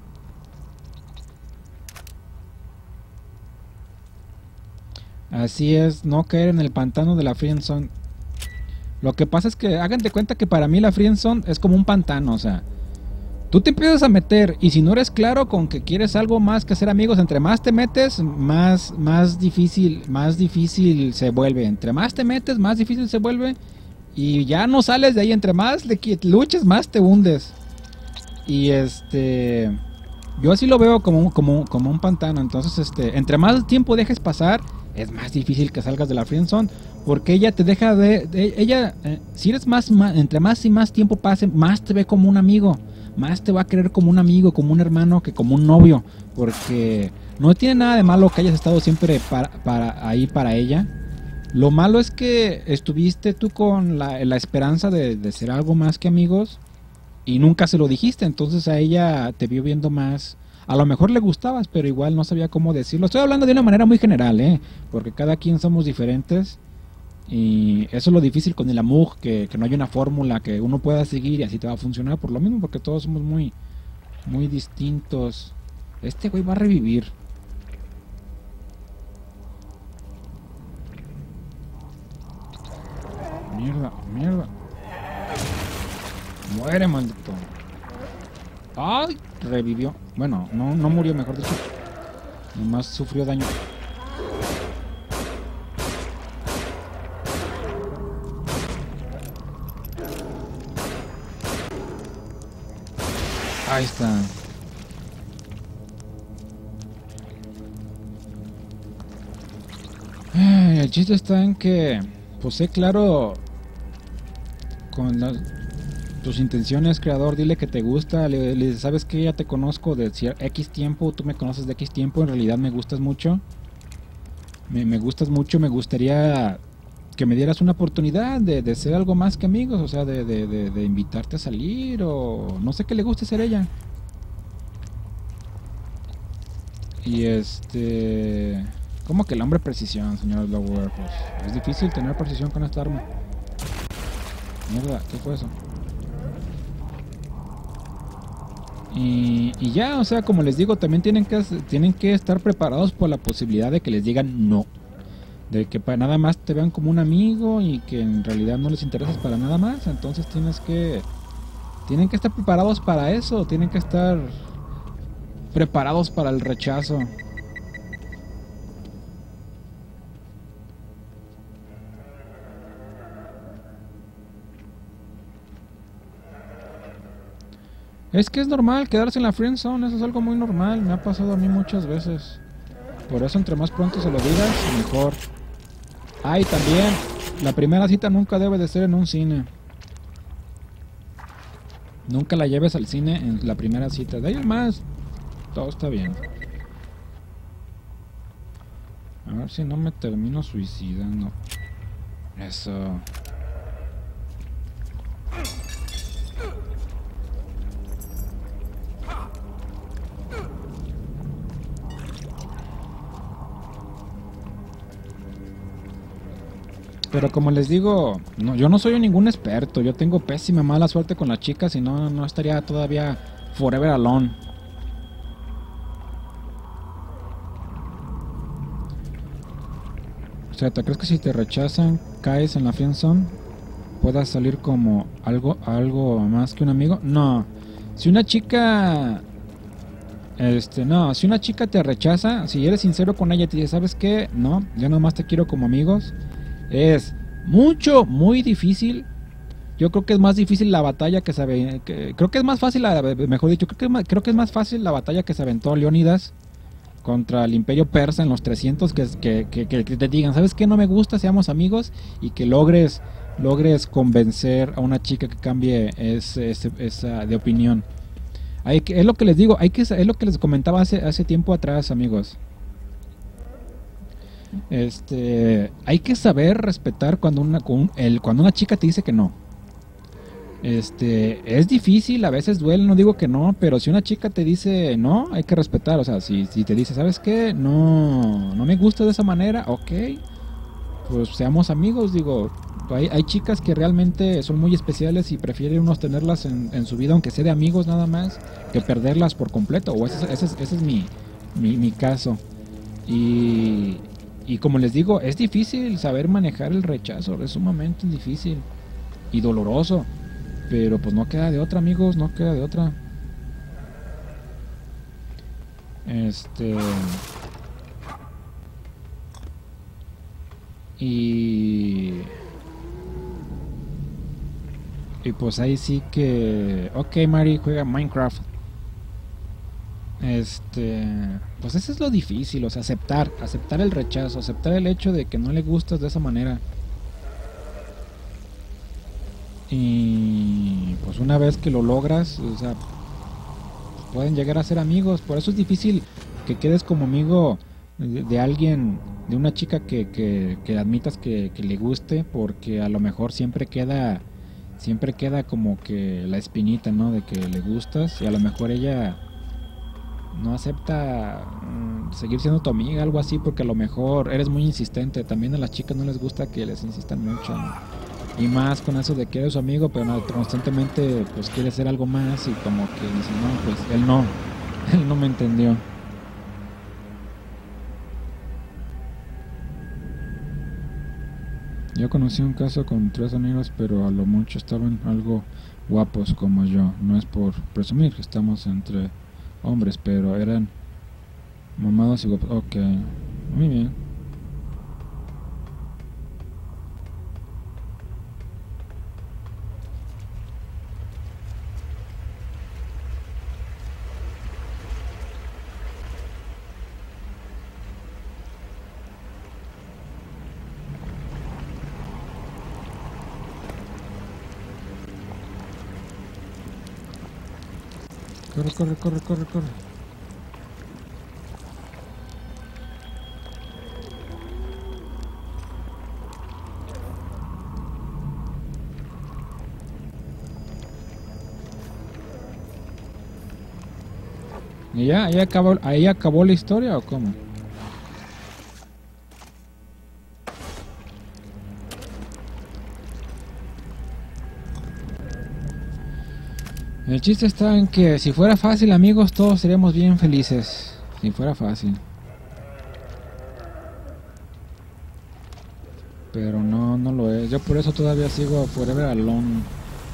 Así es, no caer en el pantano de la friendzone. Lo que pasa es que hagan de cuenta que para mí la friendzone es como un pantano, o sea, tú te empiezas a meter y si no eres claro con que quieres algo más que hacer amigos, entre más te metes, más más difícil, más difícil se vuelve. Entre más te metes, más difícil se vuelve y ya no sales de ahí. Entre más le luches, más te hundes. Y este, yo así lo veo como como como un pantano. Entonces, este, entre más tiempo dejes pasar, es más difícil que salgas de la friendzone, porque ella te deja de, de ella, eh, si eres más, más, entre más y más tiempo pase, más te ve como un amigo, más te va a querer como un amigo, como un hermano, que como un novio, porque no tiene nada de malo que hayas estado siempre para, para ahí para ella. Lo malo es que estuviste tú con la, la esperanza de, de ser algo más que amigos y nunca se lo dijiste, entonces a ella te vio viendo más. A lo mejor le gustabas, pero igual no sabía cómo decirlo. Estoy hablando de una manera muy general, ¿eh? Porque cada quien somos diferentes. Y eso es lo difícil con el amor, que, que no hay una fórmula que uno pueda seguir y así te va a funcionar. Por lo mismo, porque todos somos muy, muy distintos. Este güey va a revivir. Mierda, mierda. Muere, maldito. ¡Ay! Revivió. Bueno, no, no murió, mejor dicho. Nomás sufrió daño. Ahí está. Ay, el chiste está en que, pues sé claro con las... tus intenciones, creador. Dile que te gusta, le, le sabes que ya te conozco de X tiempo, tú me conoces de X tiempo, en realidad me gustas mucho, me, me gustas mucho, me gustaría que me dieras una oportunidad de, de ser algo más que amigos, o sea, de, de, de, de invitarte a salir, o no sé qué le guste ser ella. Y este... ¿Cómo que el hombre precisión, señor Lower? Pues es difícil tener precisión con esta arma. Mierda, ¿qué fue eso? Y, y ya, o sea, como les digo, también tienen que, tienen que estar preparados por la posibilidad de que les digan no. De que para nada más te vean como un amigo y que en realidad no les interesas para nada más. Entonces tienes que... Tienen que estar preparados para eso. Tienen que estar preparados para el rechazo. Es que es normal quedarse en la friendzone, eso es algo muy normal, me ha pasado a mí muchas veces. Por eso entre más pronto se lo digas, mejor. Ay, también, la primera cita nunca debe de ser en un cine. Nunca la lleves al cine en la primera cita, de ahí en más, todo está bien. A ver si no me termino suicidando. Eso. Pero como les digo, no, yo no soy ningún experto. Yo tengo pésima mala suerte con las chicas y no, no estaría todavía forever alone. O sea, ¿te crees que si te rechazan, caes en la friendzone, puedas salir como algo, algo más que un amigo? No. Si una chica... Este, no, si una chica te rechaza, si eres sincero con ella y te dice, ¿sabes qué? No, yo nomás te quiero como amigos. Es mucho, muy difícil. Yo creo que es más difícil la batalla que se ave, que, creo que es más fácil, la, mejor dicho, creo que, es más, creo que es más fácil la batalla que se aventó Leónidas contra el Imperio Persa en los trescientos, que, que, que, que te digan, ¿sabes qué? No me gusta, seamos amigos, y que logres logres convencer a una chica que cambie ese, ese, esa de opinión. Hay que, es lo que les digo, hay que, es lo que les comentaba hace, hace tiempo atrás, amigos. Este, hay que saber respetar cuando una, el, cuando una chica te dice que no. Este, es difícil, a veces duele, no digo que no, pero si una chica te dice no, hay que respetar, o sea, si, si te dice, ¿sabes qué? No, no me gusta de esa manera, ok, pues seamos amigos, digo, hay, hay chicas que realmente son muy especiales y prefieren unos tenerlas en, en su vida, aunque sea de amigos nada más, que perderlas por completo, o ese, ese, ese es mi, mi, mi caso. Y, y como les digo, es difícil saber manejar el rechazo, es sumamente difícil y doloroso. Pero pues no queda de otra, amigos, no queda de otra. Este... Y... Y pues ahí sí que... Ok, Mari, juega Minecraft. Este... Pues eso es lo difícil, o sea, aceptar, aceptar el rechazo, aceptar el hecho de que no le gustas de esa manera. Y pues una vez que lo logras, o sea, pueden llegar a ser amigos. Por eso es difícil que quedes como amigo de, de alguien, de una chica que, que, que admitas que, que le guste, porque a lo mejor siempre queda, siempre queda como que la espinita, ¿no? De que le gustas y a lo mejor ella no acepta mm, seguir siendo tu amiga, algo así, porque a lo mejor eres muy insistente. También a las chicas no les gusta que les insistan mucho, ¿no? Y más con eso de que eres su amigo, pero no, constantemente pues quiere hacer algo más y como que dice, no, pues él no, él no me entendió. Yo conocí un caso con tres amigos, pero a lo mucho estaban algo guapos como yo. No es por presumir que estamos entre hombres, pero eran mamados y guapos. Ok, muy bien. Corre, corre, corre, corre, corre. ¿Y ya? ¿Ahí acabó, ahí acabó la historia o cómo? El chiste está en que si fuera fácil, amigos, todos seríamos bien felices. Si fuera fácil. Pero no, no lo es. Yo por eso todavía sigo forever alone.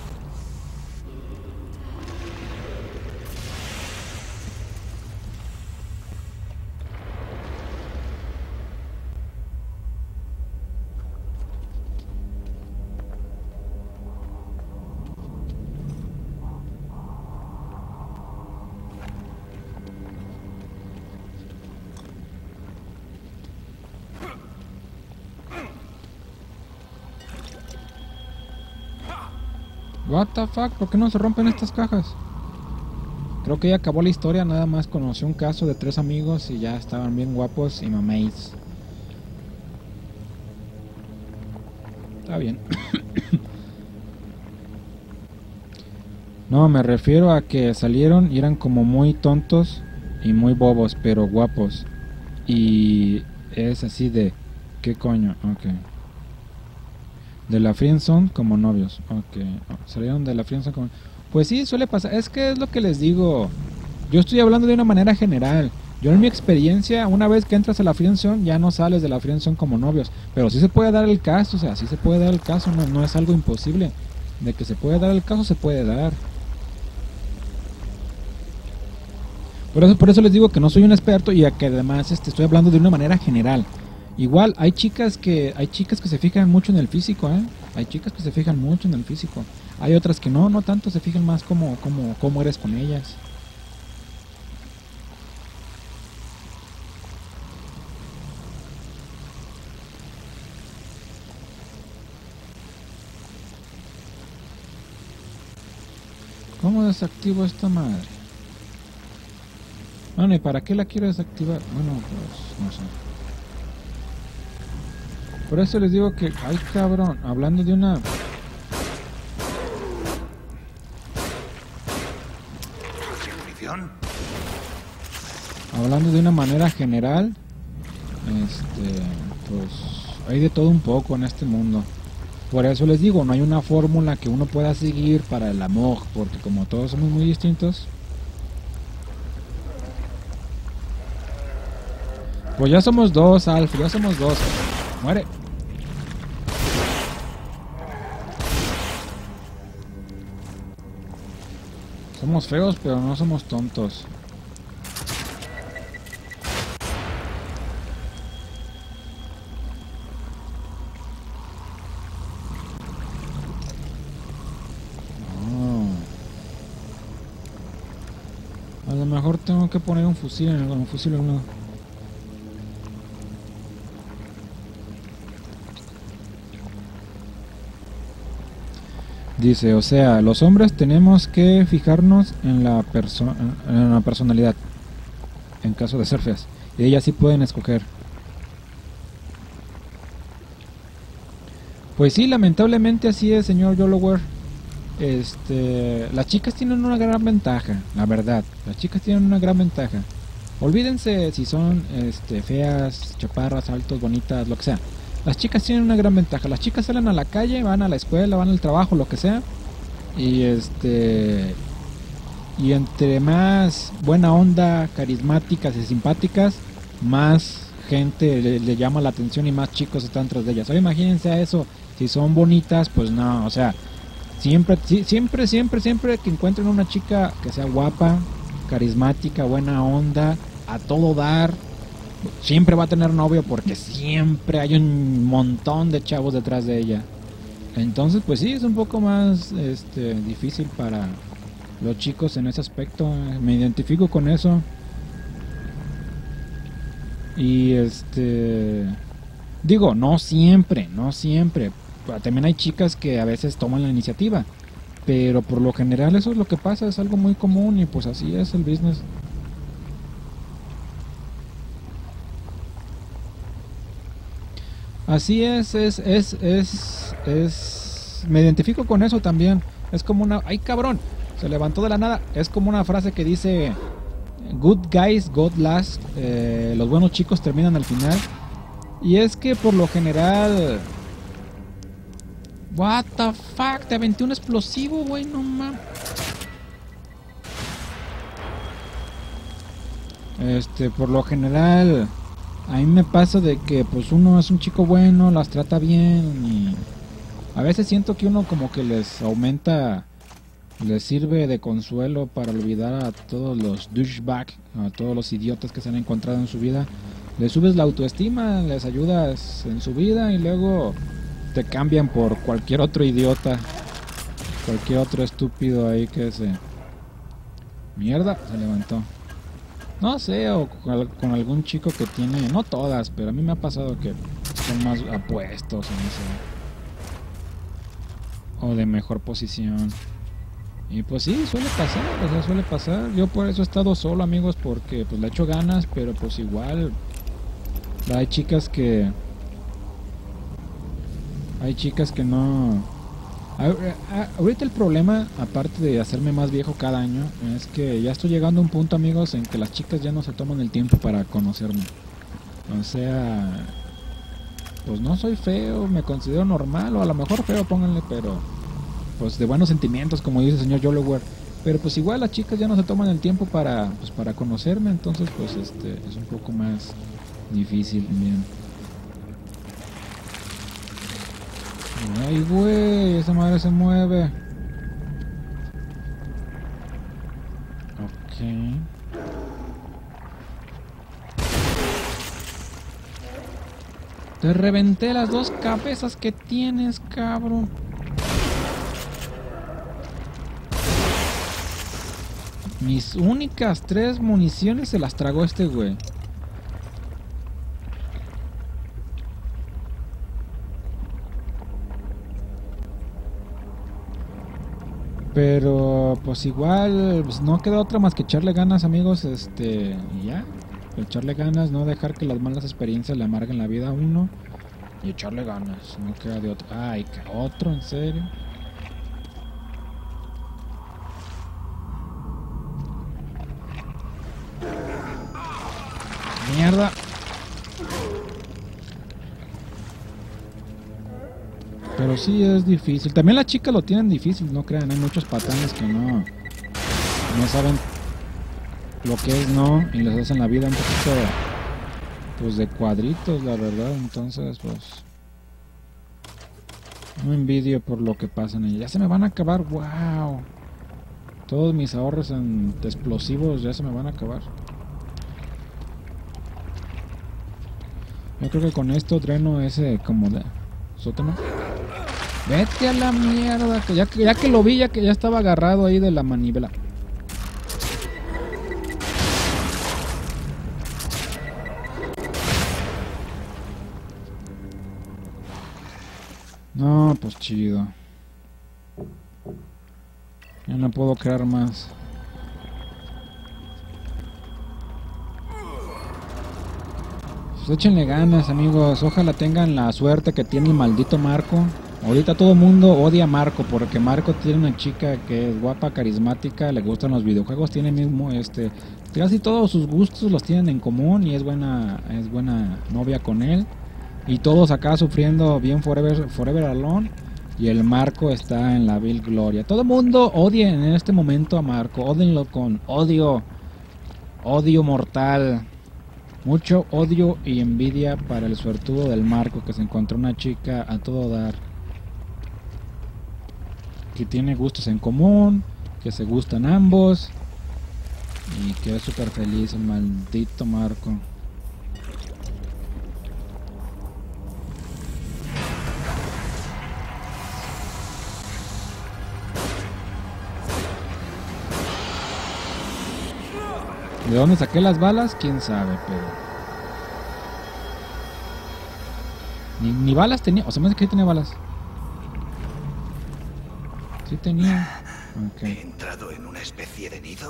What the fuck, ¿por qué no se rompen estas cajas? Creo que ya acabó la historia, nada más conocí un caso de tres amigos y ya estaban bien guapos y maméis. Está bien. No, me refiero a que salieron y eran como muy tontos y muy bobos, pero guapos. Y es así de... ¿Qué coño? Ok. De la friendzone como novios. Ok. Salieron de la friendzone como... Pues sí, suele pasar. Es que es lo que les digo. Yo estoy hablando de una manera general. Yo en mi experiencia, una vez que entras a la friendzone, ya no sales de la friendzone como novios. Pero sí se puede dar el caso, o sea, sí se puede dar el caso. No, no es algo imposible. De que se puede dar el caso, se puede dar. Por eso, por eso les digo que no soy un experto y a que además este, estoy hablando de una manera general. Igual hay chicas que hay chicas que se fijan mucho en el físico, ¿eh? Hay chicas que se fijan mucho en el físico. Hay otras que no, no tanto, se fijan más como como cómo eres con ellas. ¿Cómo desactivo esta madre? Bueno, ¿y para qué la quiero desactivar? Bueno, pues no sé. Por eso les digo que, ay cabrón, hablando de una... explicación? Hablando de una manera general, este, pues hay de todo un poco en este mundo. Por eso les digo, no hay una fórmula que uno pueda seguir para el amor, porque como todos somos muy distintos. Pues ya somos dos, Alf, ya somos dos. Muere. Somos feos, pero no somos tontos. A lo mejor tengo que poner un fusil en el un fusil en uno. Dice, o sea, los hombres tenemos que fijarnos en la persona, en la personalidad, en caso de ser feas, y ellas sí pueden escoger. Pues sí, lamentablemente así es, señor Yolower. Este, las chicas tienen una gran ventaja, la verdad. Las chicas tienen una gran ventaja. Olvídense si son este, feas, chaparras, altos, bonitas, lo que sea. Las chicas tienen una gran ventaja. Las chicas salen a la calle, van a la escuela, van al trabajo, lo que sea. Y este, y entre más buena onda, carismáticas y simpáticas, más gente le, le llama la atención y más chicos están tras de ellas. Ahora imagínense a eso. Si son bonitas, pues no, o sea, siempre, siempre, siempre, siempre que encuentren una chica que sea guapa, carismática, buena onda, a todo dar, siempre va a tener novio porque siempre hay un montón de chavos detrás de ella. Entonces, pues sí, es un poco más este, difícil para los chicos en ese aspecto. Me identifico con eso. Y este... digo, no siempre, no siempre. También hay chicas que a veces toman la iniciativa, pero por lo general eso es lo que pasa, es algo muy común y pues así es el business. Así es, es, es, es, es, me identifico con eso también. Es como una, ay cabrón, se levantó de la nada. Es como una frase que dice, good guys go last, eh, los buenos chicos terminan al final. Y es que por lo general... What the fuck, te aventé un explosivo, güey, no mames. Este, por lo general, a mí me pasa de que pues uno es un chico bueno, las trata bien y a veces siento que uno como que les aumenta, les sirve de consuelo para olvidar a todos los douchebags, a todos los idiotas que se han encontrado en su vida. Les subes la autoestima, les ayudas en su vida y luego te cambian por cualquier otro idiota, cualquier otro estúpido ahí que se... Mierda, se levantó. No sé, o con algún chico que tiene, no todas, pero a mí me ha pasado que son más apuestos, no sé, o de mejor posición. Y pues sí, suele pasar, o sea, suele pasar. Yo por eso he estado solo, amigos, porque pues le echo ganas, pero pues igual hay chicas que hay chicas que no. Ahorita el problema, aparte de hacerme más viejo cada año, es que ya estoy llegando a un punto, amigos, en que las chicas ya no se toman el tiempo para conocerme. O sea, pues no soy feo, me considero normal, o a lo mejor feo, pónganle, pero pues de buenos sentimientos, como dice el señor Yolower. Pero pues igual las chicas ya no se toman el tiempo para, pues, para conocerme, entonces pues este es un poco más difícil. Bien. Ay, güey, esa madre se mueve. Ok. Te reventé las dos cabezas que tienes, cabrón. Mis únicas tres municiones se las tragó este güey. Pero pues igual pues, no queda otra más que echarle ganas, amigos, este, y ya, echarle ganas, no dejar que las malas experiencias le amarguen la vida a uno y echarle ganas, no queda de otro. Ay, otro, en serio. Mierda. Pero sí es difícil. También las chicas lo tienen difícil, no crean. Hay muchos patanes que no, no saben lo que es no y les hacen la vida un poquito pues de cuadritos, la verdad. Entonces pues no envidio por lo que pasa en ella. Ya se me van a acabar. Wow. Todos mis ahorros en explosivos ya se me van a acabar. Yo creo que con esto dreno ese como de sótano. Vete a la mierda, que ya, que ya que lo vi, ya que ya estaba agarrado ahí de la manivela. No, pues chido. Ya no puedo crear más. Pues échenle ganas, amigos. Ojalá tengan la suerte que tiene el maldito Marco. Ahorita todo el mundo odia a Marco porque Marco tiene una chica que es guapa, carismática, le gustan los videojuegos, tiene mismo este casi todos sus gustos los tienen en común y es buena es buena novia con él y todos acá sufriendo bien forever forever alone y el Marco está en la vil gloria. Todo el mundo odia en este momento a Marco, ódienlo con odio, odio mortal. Mucho odio y envidia para el suertudo del Marco que se encontró una chica a todo dar. Que tiene gustos en común, que se gustan ambos y que es súper feliz el maldito Marco. ¿De dónde saqué las balas? Quién sabe, pero ni, ni balas tenía, o sea, me dice que sí tenía balas. Sí tenía. Okay. ¿He entrado en una especie de nido?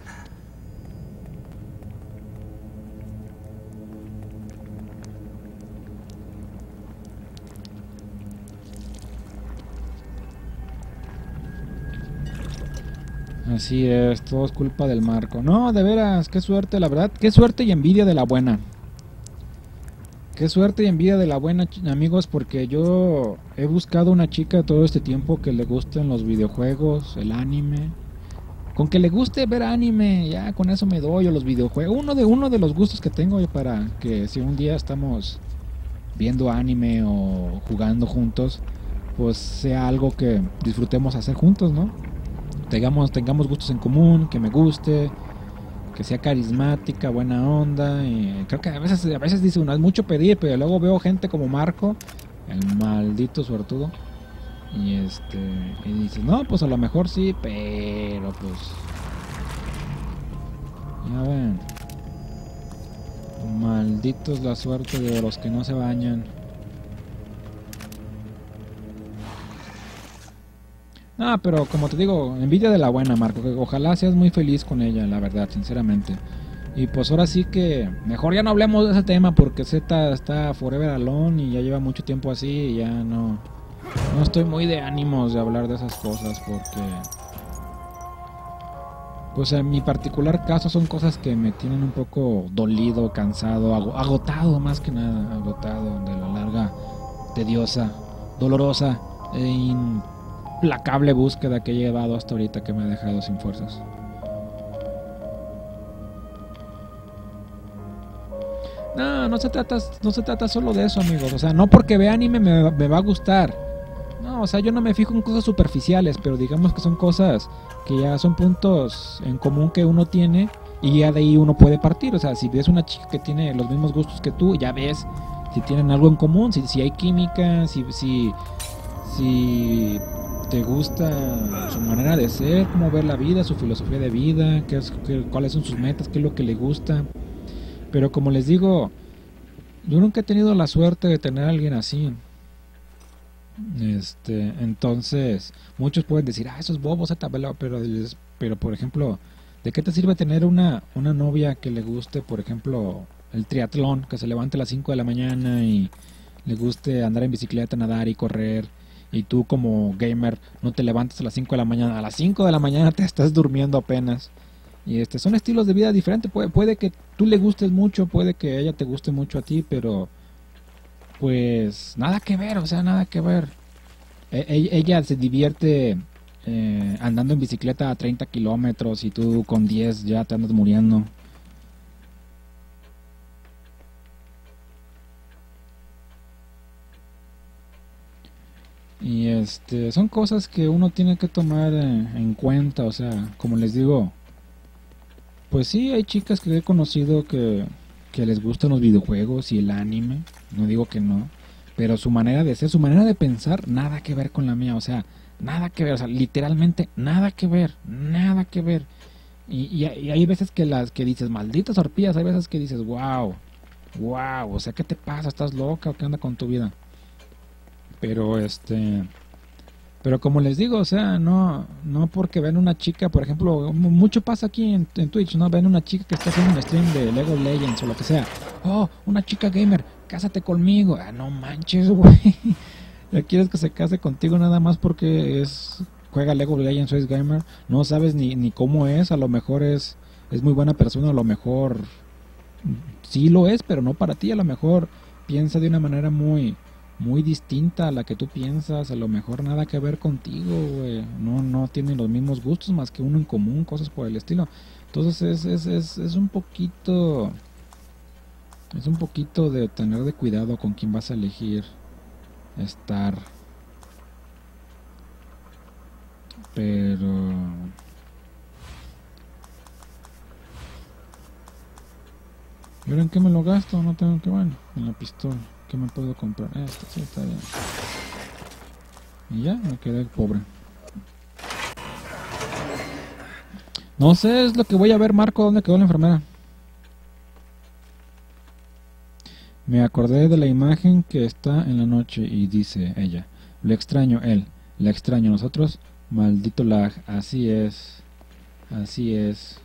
Así es, todo es culpa del Marco. No, de veras, qué suerte, la verdad, qué suerte y envidia de la buena. Qué suerte y envidia de la buena, amigos, porque yo he buscado una chica todo este tiempo que le gusten los videojuegos, el anime. Con que le guste ver anime, ya con eso me doy, o los videojuegos. Uno de uno de los gustos que tengo para que si un día estamos viendo anime o jugando juntos, pues sea algo que disfrutemos hacer juntos, ¿no? Tengamos, tengamos gustos en común, que me guste, que sea carismática, buena onda. Y creo que a veces, a veces dice uno, es mucho pedir, pero luego veo gente como Marco, el maldito suertudo, y este y dice, no, pues a lo mejor sí, pero pues ya ven, malditos la suerte de los que no se bañan. Ah, pero como te digo, envidia de la buena, Marco, que ojalá seas muy feliz con ella, la verdad, sinceramente. Y pues ahora sí que mejor ya no hablemos de ese tema porque Z está forever alone y ya lleva mucho tiempo así y ya no no estoy muy de ánimos de hablar de esas cosas porque pues en mi particular caso son cosas que me tienen un poco dolido, cansado, agotado más que nada, agotado de la larga, tediosa, dolorosa e implacable búsqueda que he llevado hasta ahorita que me ha dejado sin fuerzas. No, no se trata, no se trata solo de eso, amigos. O sea, no porque vea anime me, me va a gustar. No, o sea, yo no me fijo en cosas superficiales, pero digamos que son cosas que ya son puntos en común que uno tiene y ya de ahí uno puede partir. O sea, si ves una chica que tiene los mismos gustos que tú, ya ves si tienen algo en común, si, si hay química, si, si, si te gusta su manera de ser, cómo ver la vida, su filosofía de vida, qué es, qué, cuáles son sus metas, qué es lo que le gusta. Pero como les digo, yo nunca he tenido la suerte de tener a alguien así. Este, entonces, muchos pueden decir, ah, eso es bobo, pero, pero, pero por ejemplo, ¿de qué te sirve tener una, una novia que le guste, por ejemplo, el triatlón, que se levante a las cinco de la mañana y le guste andar en bicicleta, nadar y correr, y tú como gamer no te levantas a las cinco de la mañana, a las cinco de la mañana te estás durmiendo apenas? Y este, son estilos de vida diferentes. Puede, puede que tú le gustes mucho, puede que ella te guste mucho a ti, pero pues nada que ver, o sea, nada que ver. E- e- ella se divierte eh, andando en bicicleta a treinta kilómetros y tú con diez ya te andas muriendo. Y este, son cosas que uno tiene que tomar en, en cuenta, o sea, como les digo, pues sí, hay chicas que he conocido que, que les gustan los videojuegos y el anime, no digo que no, pero su manera de ser, su manera de pensar, nada que ver con la mía, o sea, nada que ver, o sea, literalmente nada que ver, nada que ver. Y, y, y hay veces que las que dices, malditas horpillas, hay veces que dices, wow, wow, o sea, ¿qué te pasa? ¿Estás loca o qué anda con tu vida? Pero este... Pero como les digo, o sea, no no porque ven una chica, por ejemplo, mu- mucho pasa aquí en, en Twitch, ¿no? Ven una chica que está haciendo un stream de Lego Legends o lo que sea. Oh, una chica gamer, cásate conmigo. Ah, no manches, güey. ¿Ya quieres que se case contigo nada más porque es juega Lego Legends o es gamer? No sabes ni, ni cómo es, a lo mejor es, es muy buena persona, a lo mejor sí lo es, pero no para ti, a lo mejor piensa de una manera muy muy distinta a la que tú piensas, a lo mejor nada que ver contigo, güey. No, no tienen los mismos gustos más que uno en común, cosas por el estilo. Entonces es, es, es, es un poquito, es un poquito de tener de cuidado con quién vas a elegir estar. Pero ¿pero en qué me lo gasto? No tengo que, bueno, en la pistola. ¿Qué me puedo comprar? Esto sí está bien. Y ya, me quedé pobre. No sé, es lo que voy a ver, Marco, ¿dónde quedó la enfermera? Me acordé de la imagen que está en la noche y dice ella, lo extraño él, la extraño nosotros, maldito lag, así es, así es.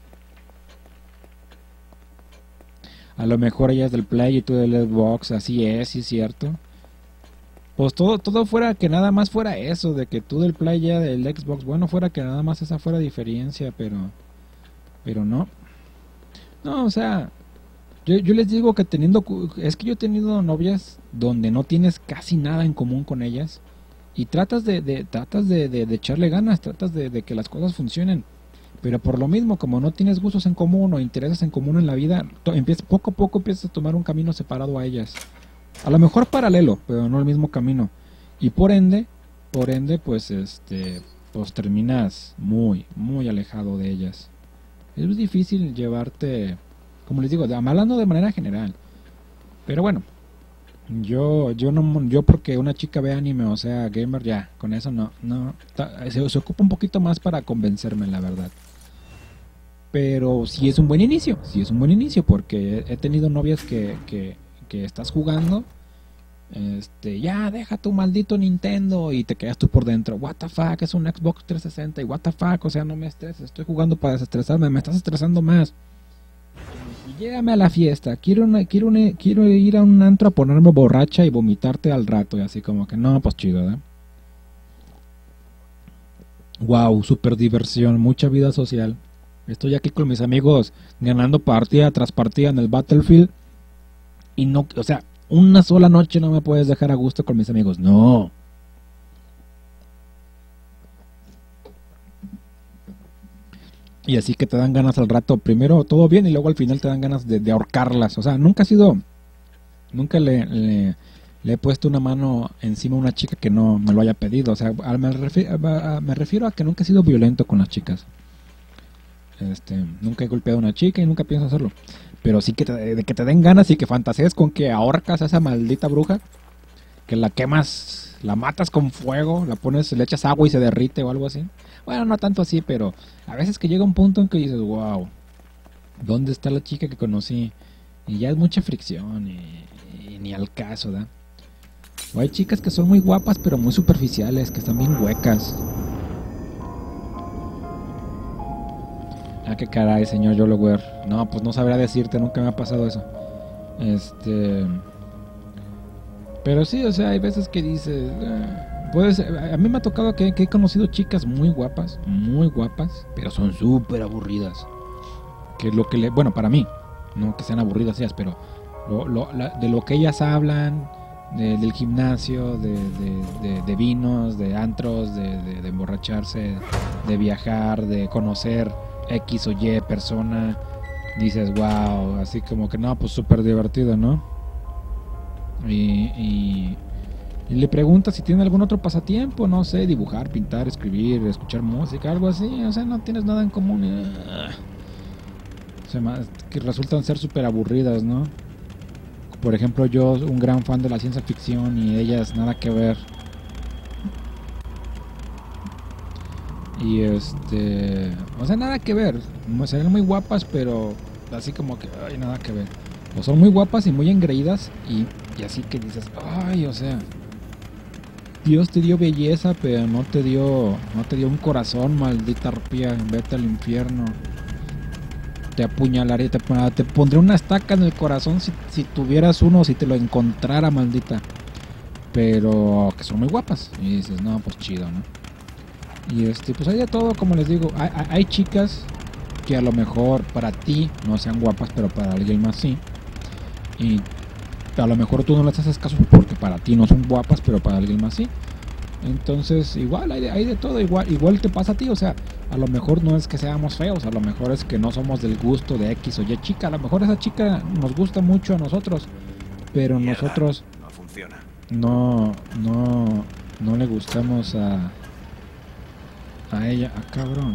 A lo mejor ella es del Play y tú del Xbox, así es, sí es cierto. Pues todo, todo fuera que nada más fuera eso, de que tú del Play ya del Xbox, bueno, fuera que nada más esa fuera diferencia, pero, pero no. No, o sea, yo, yo les digo que teniendo, cu- es que yo he tenido novias donde no tienes casi nada en común con ellas y tratas de, de tratas de, de, de echarle ganas, tratas de, de que las cosas funcionen, pero por lo mismo, como no tienes gustos en común o intereses en común en la vida, to- empiezas, poco a poco empiezas a tomar un camino separado a ellas. A lo mejor paralelo, pero no el mismo camino. Y por ende, por ende, pues este, pues terminas muy, muy alejado de ellas. Es difícil llevarte, como les digo, de- hablando de manera general. Pero bueno, yo, yo no, yo porque una chica ve anime, o sea, gamer, ya, con eso no, no, ta- se, se ocupa un poquito más para convencerme, la verdad. Pero sí es un buen inicio, sí es un buen inicio, porque he tenido novias que, que, que estás jugando, este, ya deja tu maldito Nintendo y te quedas tú por dentro, what the fuck, es un Xbox trescientos sesenta y what the fuck, o sea, no me estreses, estoy jugando para desestresarme, me estás estresando más. Y llévame a la fiesta, quiero, una, quiero, una, quiero ir a un antro a ponerme borracha y vomitarte al rato, y así como que no, pues chido, ¿eh? Wow, super diversión, mucha vida social. Estoy aquí con mis amigos ganando partida tras partida en el Battlefield y no, o sea, una sola noche no me puedes dejar a gusto con mis amigos. No. Y así que te dan ganas al rato, primero todo bien y luego al final te dan ganas de, de ahorcarlas. O sea, nunca ha sido, nunca le, le, le he puesto una mano encima a una chica que no me lo haya pedido. O sea, a- me, refi- a- a- me refiero a que nunca he sido violento con las chicas. Este, nunca he golpeado a una chica y nunca pienso hacerlo. Pero sí que te, de que te den ganas y que fantasees con que ahorcas a esa maldita bruja, que la quemas, la matas con fuego, la pones, le echas agua y se derrite o algo así. Bueno, no tanto así, pero a veces que llega un punto en que dices, wow, ¿dónde está la chica que conocí? Y ya es mucha fricción y, y ni al caso, ¿da? O hay chicas que son muy guapas pero muy superficiales, que están bien huecas. Ah, qué caray, señor Yolower. No, pues no sabría decirte, nunca me ha pasado eso. Este... Pero sí, o sea, hay veces que dices... "Ah, Pues a mí me ha tocado que, que he conocido chicas muy guapas, muy guapas, pero son súper aburridas. Que lo que le, bueno, para mí, no que sean aburridas ellas, pero lo, lo, la, de lo que ellas hablan, de, del gimnasio, de, de, de, de vinos, de antros, de, de, de emborracharse, de viajar, de conocer X o Y persona, dices, wow, así como que no, pues súper divertido, ¿no? Y, y, y le preguntas si tiene algún otro pasatiempo, no sé, dibujar, pintar, escribir, escuchar música, algo así, o sea, no tienes nada en común. O sea, que resultan ser súper aburridas, ¿no? Por ejemplo, yo, un gran fan de la ciencia ficción y ellas nada que ver. Y este, o sea, nada que ver. Serían muy guapas, pero así como que, ay, nada que ver. O son muy guapas y muy engreídas y, y así que dices, ay, o sea, Dios te dio belleza, pero no te dio, no te dio un corazón, maldita arpía, vete al infierno. Te apuñalaré, te, te pondré una estaca en el corazón si, si tuvieras uno, si te lo encontrara, maldita. Pero que son muy guapas. Y dices, no, pues chido, ¿no? Y este, pues hay de todo, como les digo. Hay, hay, hay chicas que a lo mejor para ti no sean guapas, pero para alguien más sí. Y a lo mejor tú no les haces caso porque para ti no son guapas, pero para alguien más sí. Entonces, igual, hay de, hay de todo, igual, igual te pasa a ti, o sea, a lo mejor no es que seamos feos, a lo mejor es que no somos del gusto de X o Y chica, a lo mejor esa chica nos gusta mucho a nosotros, pero Mierda, nosotros no funciona. no, no, no le gustamos a, a ella, a cabrón.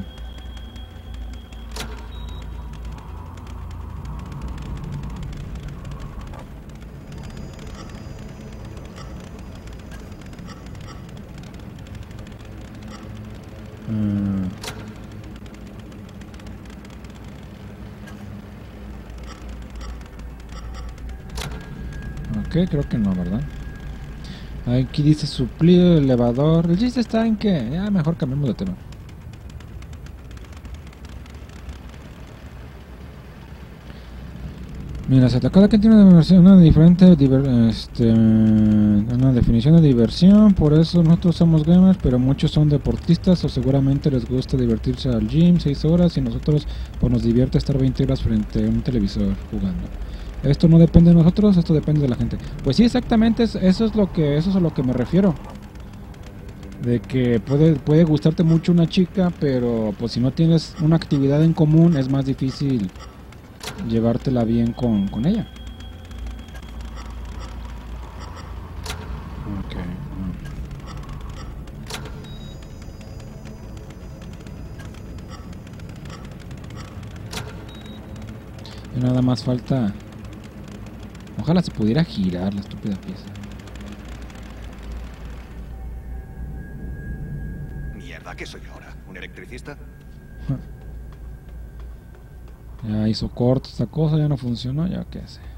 Mm. Ok, creo que no, ¿verdad? Aquí dice suplido de elevador. El chiste está en que ya mejor cambiemos de tema. Mira, se cada quien tiene una, diversión, una diferente diver, este, una definición de diversión, por eso nosotros somos gamers, pero muchos son deportistas o seguramente les gusta divertirse al gym seis horas y nosotros pues nos divierte estar veinte horas frente a un televisor jugando. Esto no depende de nosotros, esto depende de la gente. Pues sí, exactamente, eso es lo que eso es a lo que me refiero. De que puede puede gustarte mucho una chica, pero pues si no tienes una actividad en común es más difícil llevártela bien con, con ella. Ok. Y nada más falta. Ojalá se pudiera girar la estúpida pieza. Mierda, ¿qué soy ahora? ¿Un electricista? Ya hizo corto esta cosa, ya no funcionó, ya qué sé.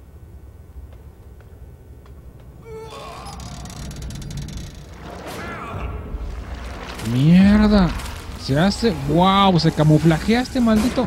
Mierda. Se hace... Wow, se camuflajea este maldito.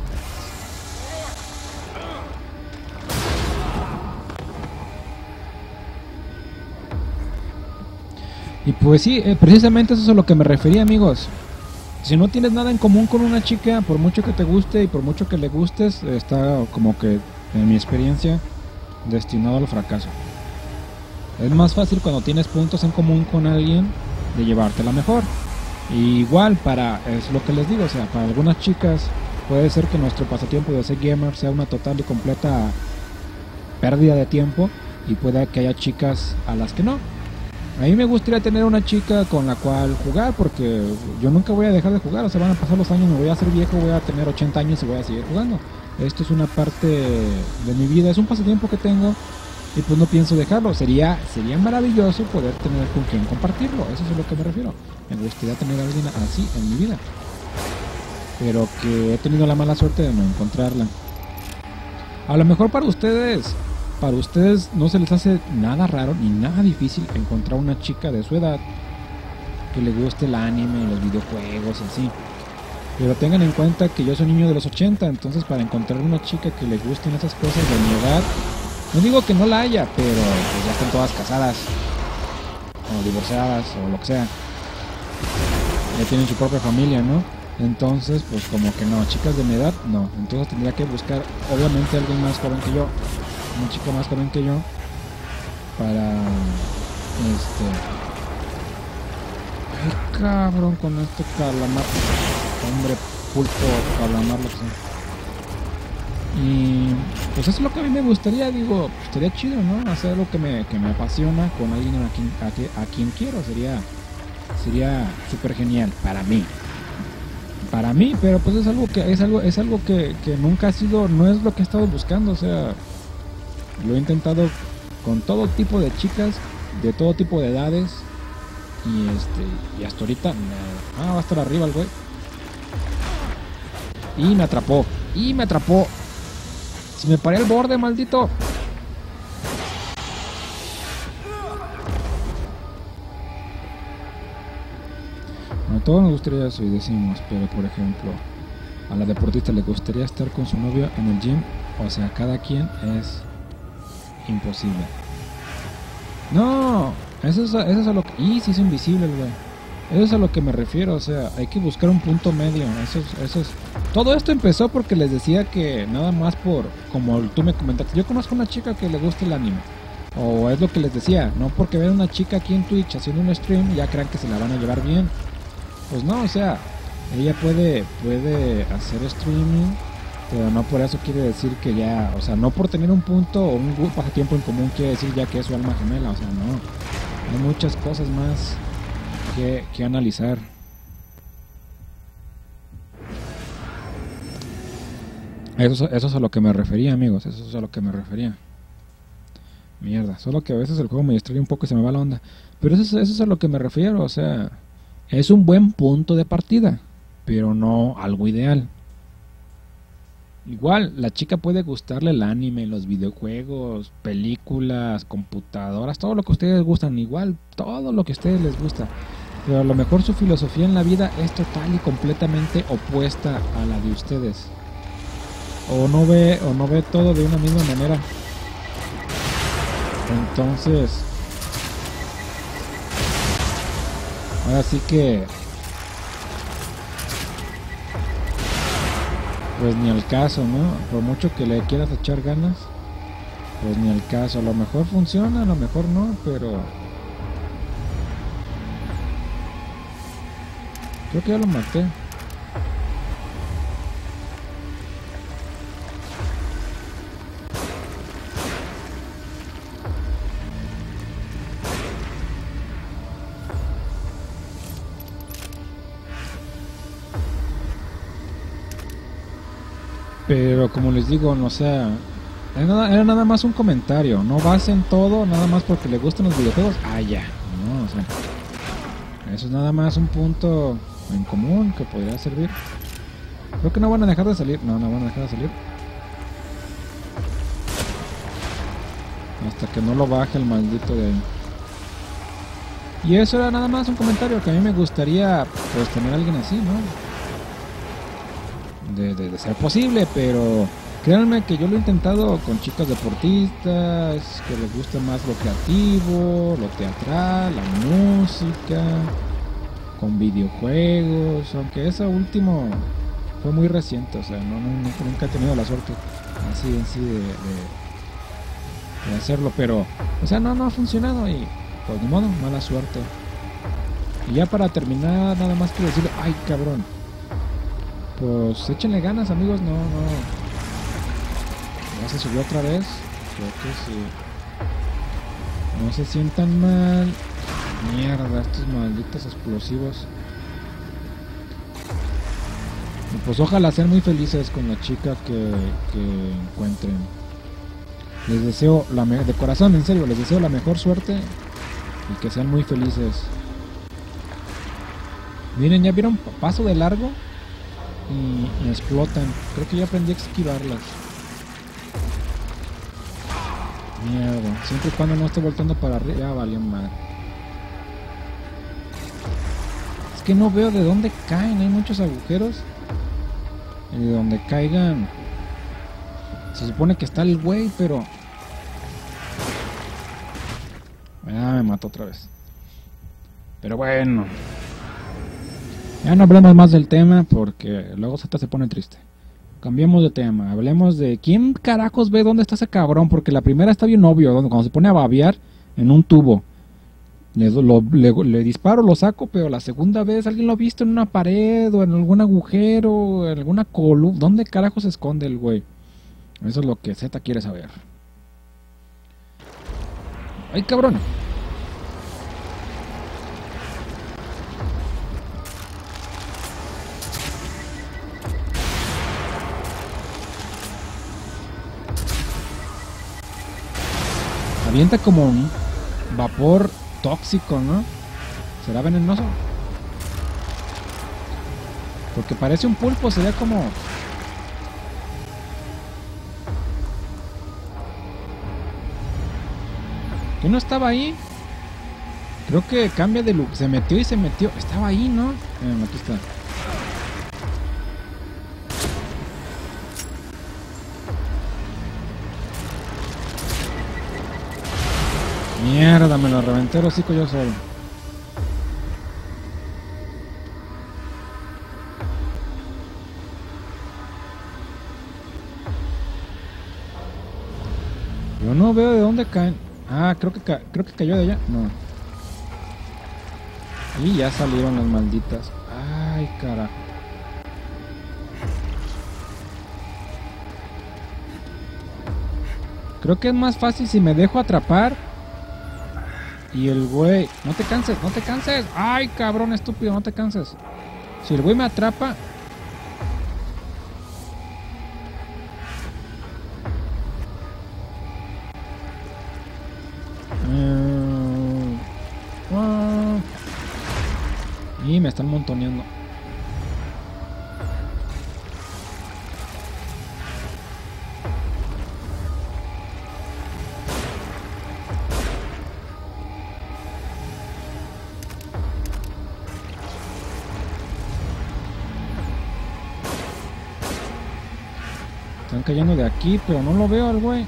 Y pues sí, eh, precisamente eso es a lo que me refería, amigos. Si no tienes nada en común con una chica, por mucho que te guste y por mucho que le gustes, está como que, en mi experiencia, destinado al fracaso. Es más fácil cuando tienes puntos en común con alguien de llevártela mejor. Y igual para, es lo que les digo, o sea, para algunas chicas puede ser que nuestro pasatiempo de ser gamer sea una total y completa pérdida de tiempo y pueda que haya chicas a las que no. A mí me gustaría tener una chica con la cual jugar porque yo nunca voy a dejar de jugar, o sea, van a pasar los años, me voy a hacer viejo, voy a tener ochenta años y voy a seguir jugando. Esto es una parte de mi vida, es un pasatiempo que tengo y pues no pienso dejarlo. Sería sería maravilloso poder tener con quien compartirlo, eso es a lo que me refiero. Me gustaría tener a alguien así en mi vida, pero que he tenido la mala suerte de no encontrarla. A lo mejor para ustedes... Para ustedes no se les hace nada raro ni nada difícil encontrar una chica de su edad que le guste el anime, los videojuegos y así. Pero tengan en cuenta que yo soy niño de los ochenta, entonces para encontrar una chica que le gusten esas cosas de mi edad, no digo que no la haya, pero pues ya están todas casadas. o divorciadas o lo que sea. Ya tienen su propia familia, ¿no? Entonces, pues como que no, chicas de mi edad, no. Entonces tendría que buscar, obviamente, alguien más joven que yo, una chica más joven que yo, para, este... Ay, cabrón, con este calamar, hombre, pulpo, calamar, lo que sea. Y pues eso es lo que a mí me gustaría, digo, pues, estaría chido, ¿no? Hacer algo que me, que me apasiona con alguien a quien, a, que- a quien quiero, sería sería súper genial para mí. Para mí, pero pues es algo que es algo es algo que, que nunca ha sido, no es lo que he estado buscando, o sea, lo he intentado con todo tipo de chicas, de todo tipo de edades y este y hasta ahorita me- ah, va a estar arriba el güey. Y me atrapó, y me atrapó. Si me paré al borde, maldito. A todos nos gustaría eso y decimos, pero por ejemplo, a la deportista le gustaría estar con su novio en el gym, o sea, cada quien es imposible. No, eso es, a- eso es a lo que... Y si es invisible, güey. Eso es a lo que me refiero, o sea, hay que buscar un punto medio. Eso es, eso es... Todo esto empezó porque les decía que nada más por, como tú me comentaste, yo conozco una chica que le gusta el anime. O es lo que les decía, no porque vean una chica aquí en Twitch haciendo un stream ya crean que se la van a llevar bien. Pues no, o sea, ella puede, puede hacer streaming, pero no por eso quiere decir que ya, o sea, no por tener un punto o un gu- pasatiempo en común quiere decir ya que es su alma gemela, o sea, no. Hay muchas cosas más que, que analizar. Eso, es- eso es a lo que me refería, amigos, eso es a lo que me refería. Mierda, solo que a veces el juego me distrae un poco y se me va la onda. Pero eso es, eso es a lo que me refiero, o sea, es un buen punto de partida, pero no algo ideal. Igual, la chica puede gustarle el anime, los videojuegos, películas, computadoras, todo lo que a ustedes gustan, igual, todo lo que a ustedes les gusta. Pero a lo mejor su filosofía en la vida es total y completamente opuesta a la de ustedes. O no ve, o no ve todo de una misma manera. Entonces, ahora sí que, pues ni al caso, ¿no? Por mucho que le quieras echar ganas, pues ni al caso. A lo mejor funciona, a lo mejor no, pero creo que ya lo maté. Pero como les digo, no sea, era nada, era nada más un comentario. No basen todo nada más porque le gustan los videojuegos. Ah, ya. No, o sea, eso es nada más un punto en común que podría servir. Creo que no van a dejar de salir. No, no van a dejar de salir. Hasta que no lo baje el maldito de ahí. Y eso era nada más un comentario que a mí me gustaría, pues, tener a alguien así, ¿no? De, de, de ser posible, pero créanme que yo lo he intentado con chicas deportistas, que les gusta más lo creativo, lo teatral, la música, con videojuegos, aunque eso último fue muy reciente, o sea, no, no, nunca, nunca he tenido la suerte así en sí de, de, de hacerlo, pero, o sea, no, no ha funcionado y pues ni modo, mala suerte. Y ya para terminar, nada más quiero decirle, ay cabrón, pues échenle ganas amigos, no, no, ya se subió otra vez, creo que sí, no se sientan mal, mierda, estos malditos explosivos. Y pues ojalá sean muy felices con la chica que, que encuentren. Les deseo la me de corazón, en serio, les deseo la mejor suerte y que sean muy felices. Miren, ya vieron, paso de largo y me explotan. Creo que ya aprendí a esquivarlas. Mierda, siempre y cuando no esté volteando para arriba, ya valió madre. Es que no veo de dónde caen, hay muchos agujeros. Y de donde caigan, se supone que está el güey, pero... Ah, me mató otra vez. Pero bueno. Ya no hablemos más del tema porque luego Z se pone triste. Cambiemos de tema. Hablemos de quién carajos ve dónde está ese cabrón. Porque la primera está bien obvio. Donde, cuando se pone a babear en un tubo. Le, lo, le, le disparo, lo saco. Pero la segunda vez alguien lo ha visto en una pared. O en algún agujero. En alguna columna. ¿Dónde carajos se esconde el güey? Eso es lo que Z quiere saber. ¡Ay, cabrón! Avienta como un vapor tóxico, ¿no? ¿Será venenoso? Porque parece un pulpo, sería como... ¿Que no estaba ahí? Creo que cambia de look. Se metió y se metió. Estaba ahí, ¿no? Eh, aquí está. Mierda, me lo reventé el hocico yo solo. Yo no veo de dónde caen. Ah, creo que ca creo que cayó de allá. No. Y ya salieron las malditas. Ay, carajo. Creo que es más fácil si me dejo atrapar. Y el güey... No te canses, no te canses. Ay, cabrón estúpido, no te canses. Si el güey me atrapa... Uh, uh, y me están montoneando. Están cayendo de aquí, pero no lo veo al güey.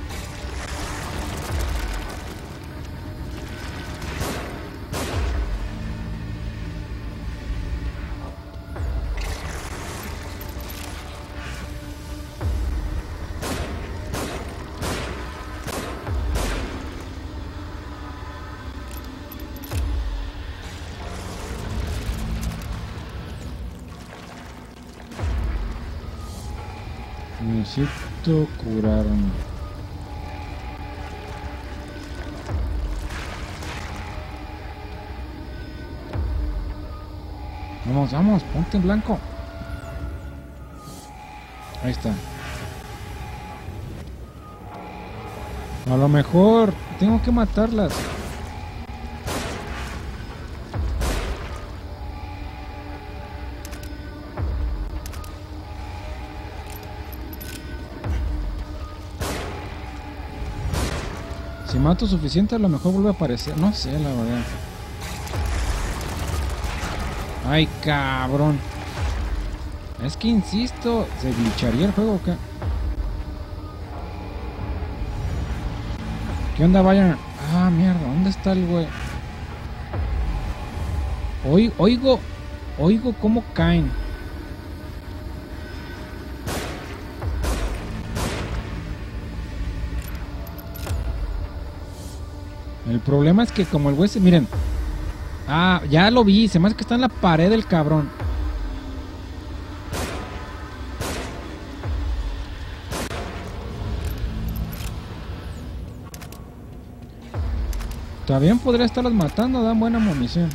Necesito curarme. Vamos, vamos, ponte en blanco. Ahí está. A lo mejor tengo que matarlas. Si mato suficiente, a lo mejor vuelve a aparecer. No sé, la verdad. Ay, cabrón. Es que insisto, ¿se glitcharía el juego o qué? ¿Qué onda, Bayern? Ah, mierda, ¿dónde está el güey? Oigo, oigo, oigo cómo caen. El problema es que como el güey se... Miren. Ah, ya lo vi. Se me hace que está en la pared el cabrón. Todavía podría estarlos matando. Dan buena munición.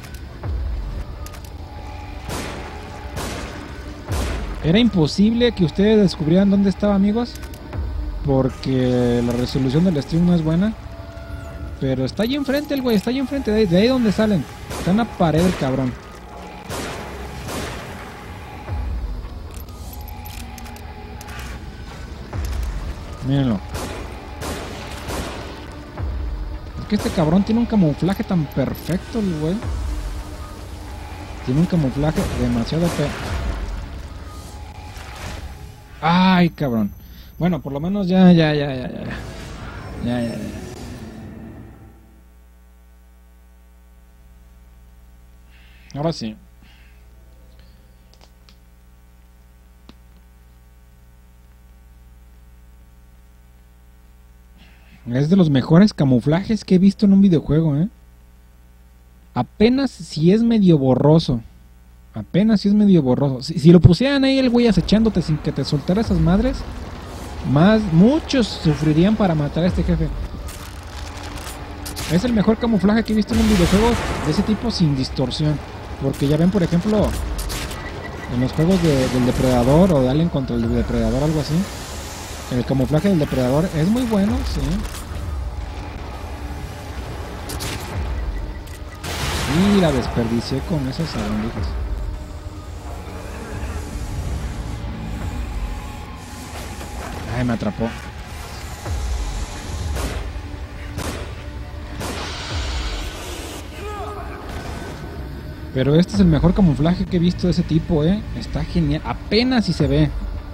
Era imposible que ustedes descubrieran dónde estaba, amigos. Porque la resolución del stream no es buena. Pero está allí enfrente el güey, está allí enfrente, de ahí, de ahí donde salen. Está en la pared el cabrón. Mírenlo. Es que este cabrón tiene un camuflaje tan perfecto, el güey. Tiene un camuflaje demasiado feo. Ay, cabrón. Bueno, por lo menos ya, ya, ya, ya, ya. Ya, ya, ya. Ahora sí. Es de los mejores camuflajes que he visto en un videojuego, ¿eh? Apenas si es medio borroso. Apenas si es medio borroso. Si, si lo pusieran ahí el güey acechándote sin que te soltara esas madres, más, muchos sufrirían para matar a este jefe. Es el mejor camuflaje que he visto en un videojuego de ese tipo sin distorsión. Porque ya ven, por ejemplo, en los juegos de, del depredador o de Alien contra el depredador, algo así. El camuflaje del depredador es muy bueno, sí. Y la desperdicié con esas sabandijas. Ay, me atrapó. Pero este es el mejor camuflaje que he visto de ese tipo, ¿eh? Está genial. Apenas si se ve.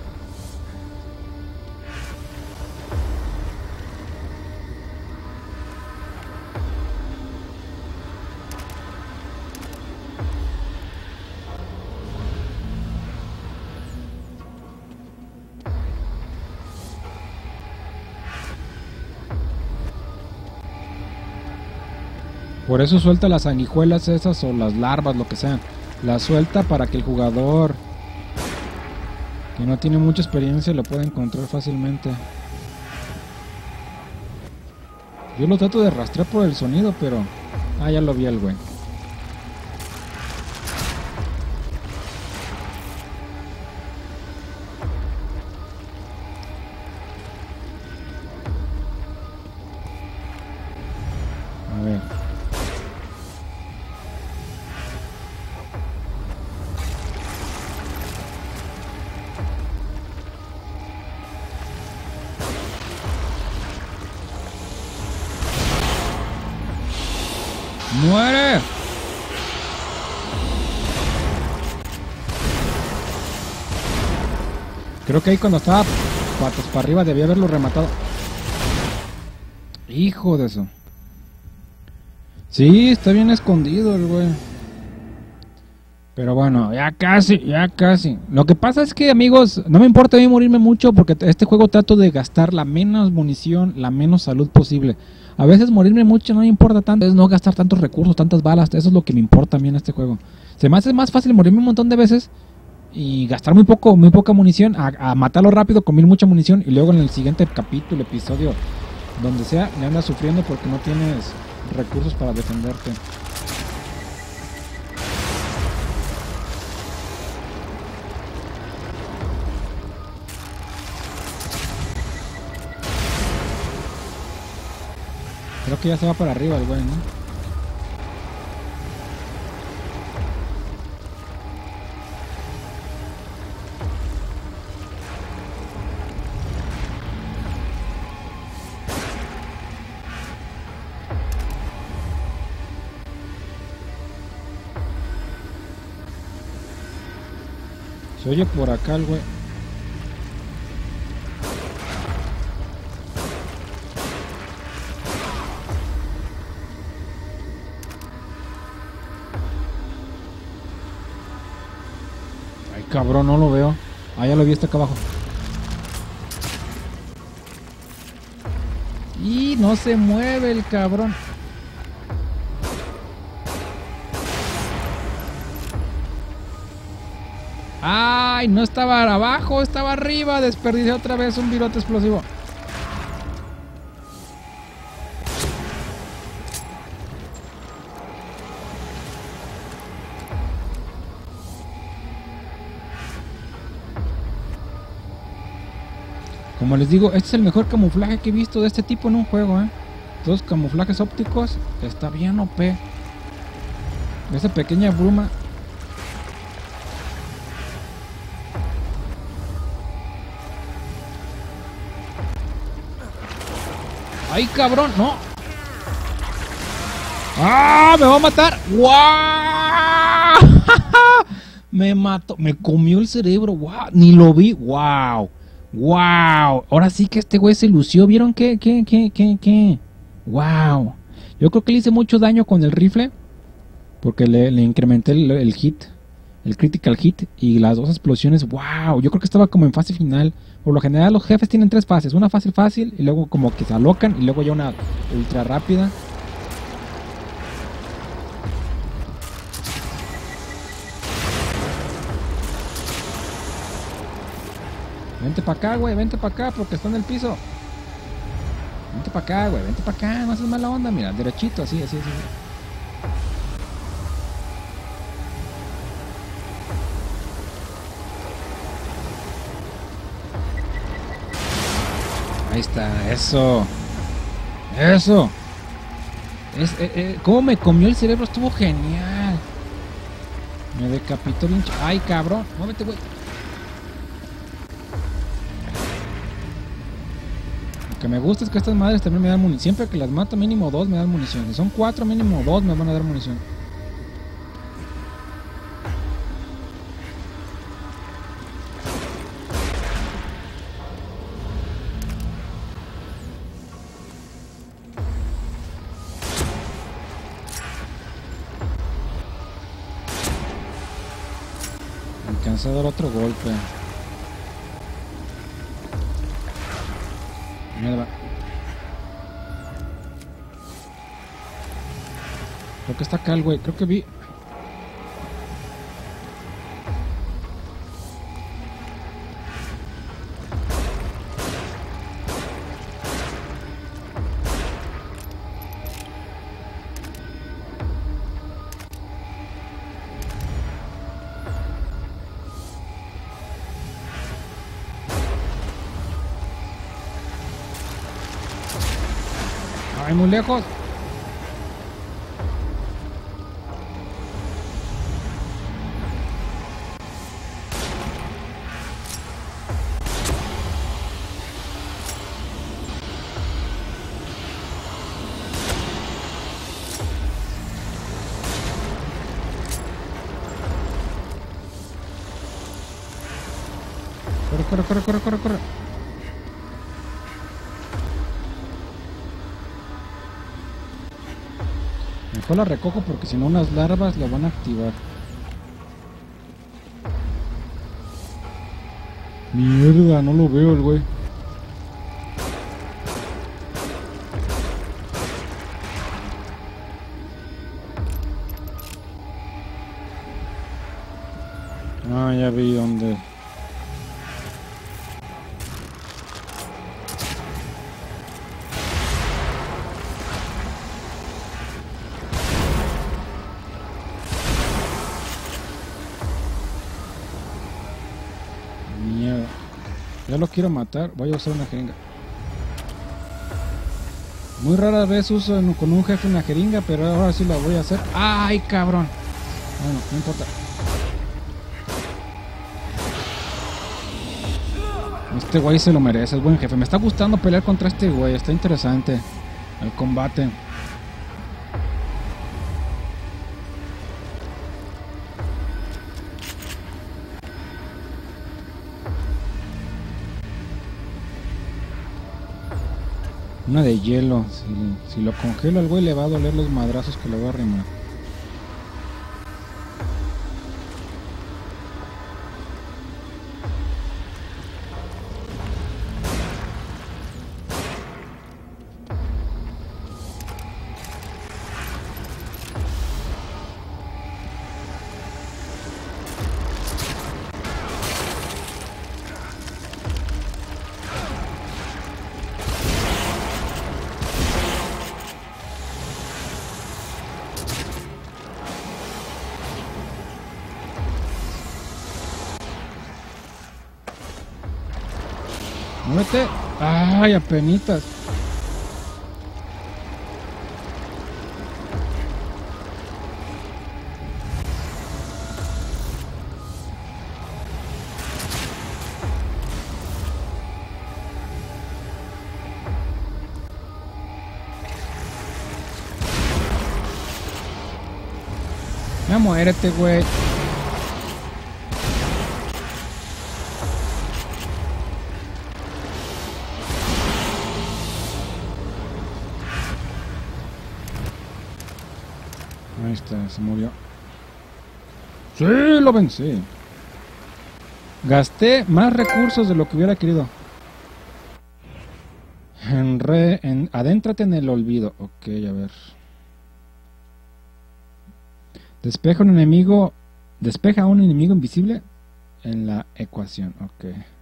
Por eso suelta las sanguijuelas esas o las larvas, lo que sea. Las suelta para que el jugador que no tiene mucha experiencia lo pueda encontrar fácilmente. Yo lo trato de rastrear por el sonido, pero... Ah, ya lo vi el güey. A ver. ¡Muere! Creo que ahí cuando estaba patas para arriba debía haberlo rematado. Hijo de eso. Sí, está bien escondido el güey. Pero bueno, ya casi, ya casi. Lo que pasa es que, amigos, no me importa a mí morirme mucho porque este juego trato de gastar la menos munición, la menos salud posible. A veces morirme mucho no me importa tanto, es no gastar tantos recursos, tantas balas, eso es lo que me importa a mí en este juego. Se me hace más fácil morirme un montón de veces y gastar muy poco, muy poca munición, a, a matarlo rápido con mil mucha munición y luego en el siguiente capítulo, episodio, donde sea, le andas sufriendo porque no tienes recursos para defenderte. Creo que ya se va para arriba el güey, ¿no? Se oye por acá el güey. Ay, cabrón, no lo veo. Ah, ya lo vi, está acá abajo. Y no se mueve el cabrón. Ay, no estaba abajo, estaba arriba. Desperdicié otra vez un virote explosivo. Como les digo, este es el mejor camuflaje que he visto de este tipo en un juego, ¿eh? Dos camuflajes ópticos, está bien O P. Esa pequeña bruma. ¡Ay, cabrón! ¡No! ¡Ah! ¡Me va a matar! ¡Guau! Me mató, me comió el cerebro. ¡Guau! Ni lo vi. ¡Guau! ¡Wow! Ahora sí que este güey se lució. ¿Vieron qué? ¿Qué? ¿Qué? ¿Qué? ¿Qué? ¡Wow! Yo creo que le hice mucho daño con el rifle. Porque le, le incrementé el, el hit, el critical hit y las dos explosiones. ¡Wow! Yo creo que estaba como en fase final. Por lo general los jefes tienen tres fases. Una fase fácil y luego como que se alocan y luego ya una ultra rápida. Vente para acá, güey, vente para acá porque está en el piso. Vente para acá, güey, vente para acá, no haces mala onda, mira, derechito, así, así, así. Ahí está, eso. Eso. Es, eh, eh, ¿Cómo me comió el cerebro? Estuvo genial. Me decapitó bien. ch- Ay, cabrón, muévete, güey. Lo que me gusta es que estas madres también me dan munición. Siempre que las mato, mínimo dos me dan munición. Si son cuatro, mínimo dos me van a dar munición. Alcancé a dar otro golpe. Mierda. Creo que está acá el güey. Creo que vi. Ay, muy lejos. Corre, corre, corre, corre, corre, corre. Mejor la recojo porque si no unas larvas la van a activar. Mierda, no lo veo el güey. Ah, ya vi dónde. Mierda. Ya lo quiero matar. Voy a usar una jeringa. Muy rara vez uso en- con un jefe una jeringa, pero ahora sí la voy a hacer. ¡Ay, cabrón! Bueno, no importa. Este güey se lo merece, es buen jefe. Me está gustando pelear contra este güey, está interesante el combate. Una de hielo. Si, si lo congelo al güey le va a doler los madrazos que le voy a arrimar. ¡Muévete! ¡Ay, apenitas! Ya muérete, güey. Ahí está, se murió. ¡Sí! Lo vencí. Gasté más recursos de lo que hubiera querido. En re, en, adéntrate en el olvido. Ok, a ver. Despeja un enemigo. Despeja a un enemigo invisible en la ecuación. Ok.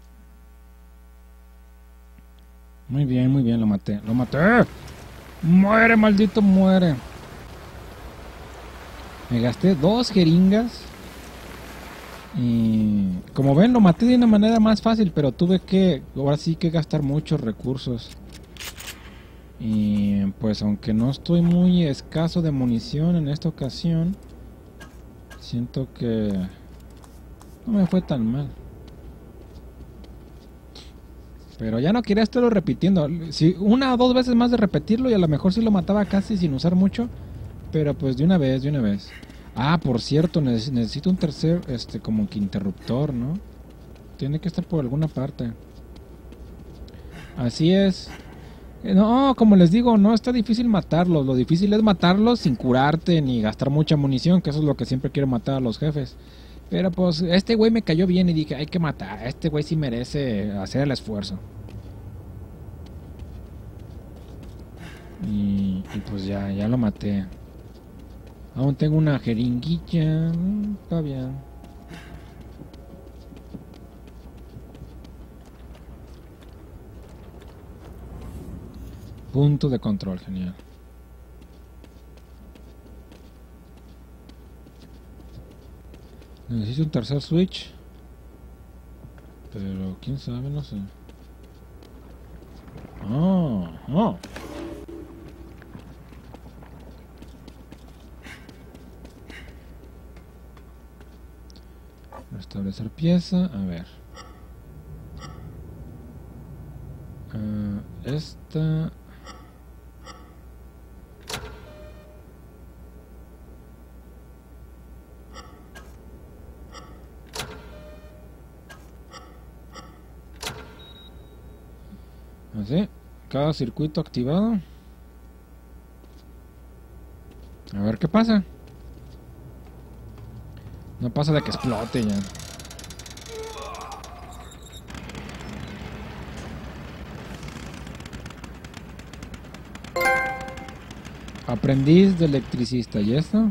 Muy bien, muy bien, lo maté. ¡Lo maté! ¡Muere, maldito, muere! Me gasté dos jeringas. Y como ven, lo maté de una manera más fácil, pero tuve que, ahora sí que gastar muchos recursos. Y pues aunque no estoy muy escaso de munición en esta ocasión, siento que no me fue tan mal. Pero ya no quería estarlo repitiendo. Si una o dos veces más de repetirlo y a lo mejor sí lo mataba casi sin usar mucho. Pero pues de una vez, de una vez. Ah, por cierto, necesito un tercer, este, como que interruptor, ¿no? Tiene que estar por alguna parte. Así es. No, como les digo, no está difícil matarlos. Lo difícil es matarlos sin curarte ni gastar mucha munición, que eso es lo que siempre quiero matar a los jefes. Pero pues este güey me cayó bien y dije, hay que matar. Este güey sí merece hacer el esfuerzo. Y, y pues ya, ya lo maté. Aún tengo una jeringuilla. Está bien. Punto de control, genial. Necesito un tercer switch. Pero quién sabe, no sé. Oh, oh. Restablecer pieza, a ver. Uh, esta. Así, cada circuito activado. A ver qué pasa. No pasa de que explote ya. Aprendiz de electricista, ¿y esto?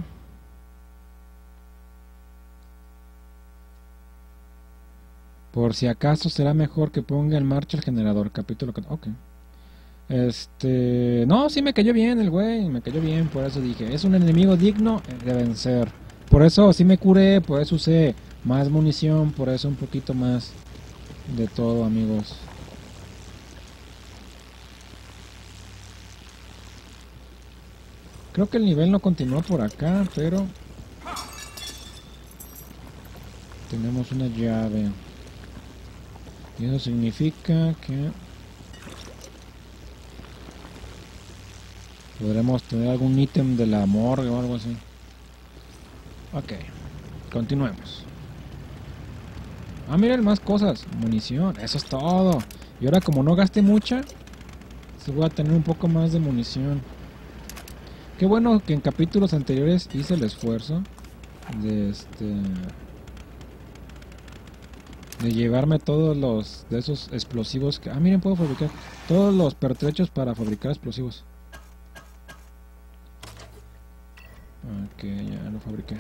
Por si acaso será mejor que ponga en marcha el generador. Capítulo... Ok. Este... No, sí me cayó bien el güey. Me cayó bien, por eso dije. Es un enemigo digno de vencer. Por eso sí me curé, por eso usé más munición, por eso un poquito más de todo, amigos. Creo que el nivel no continúa por acá, pero tenemos una llave. Y eso significa que podremos tener algún ítem de la morgue o algo así. Ok, continuemos. Ah, miren, más cosas. Munición, eso es todo. Y ahora como no gasté mucha, se voy a tener un poco más de munición. Qué bueno que en capítulos anteriores hice el esfuerzo de este de llevarme todos los de esos explosivos que... Ah, miren, puedo fabricar todos los pertrechos para fabricar explosivos. Ok, ya lo fabriqué.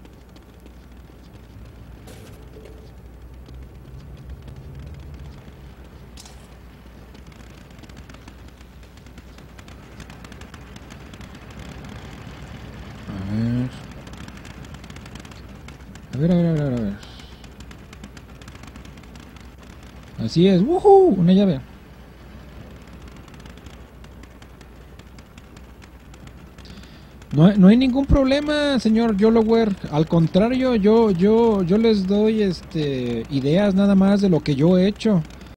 A ver. A ver, a ver, a ver, a ver. Así es. ¡Woohoo! Una llave. No, no hay ningún problema, señor Yolower. Al contrario, yo, yo, yo les doy este ideas nada más de lo que yo he hecho.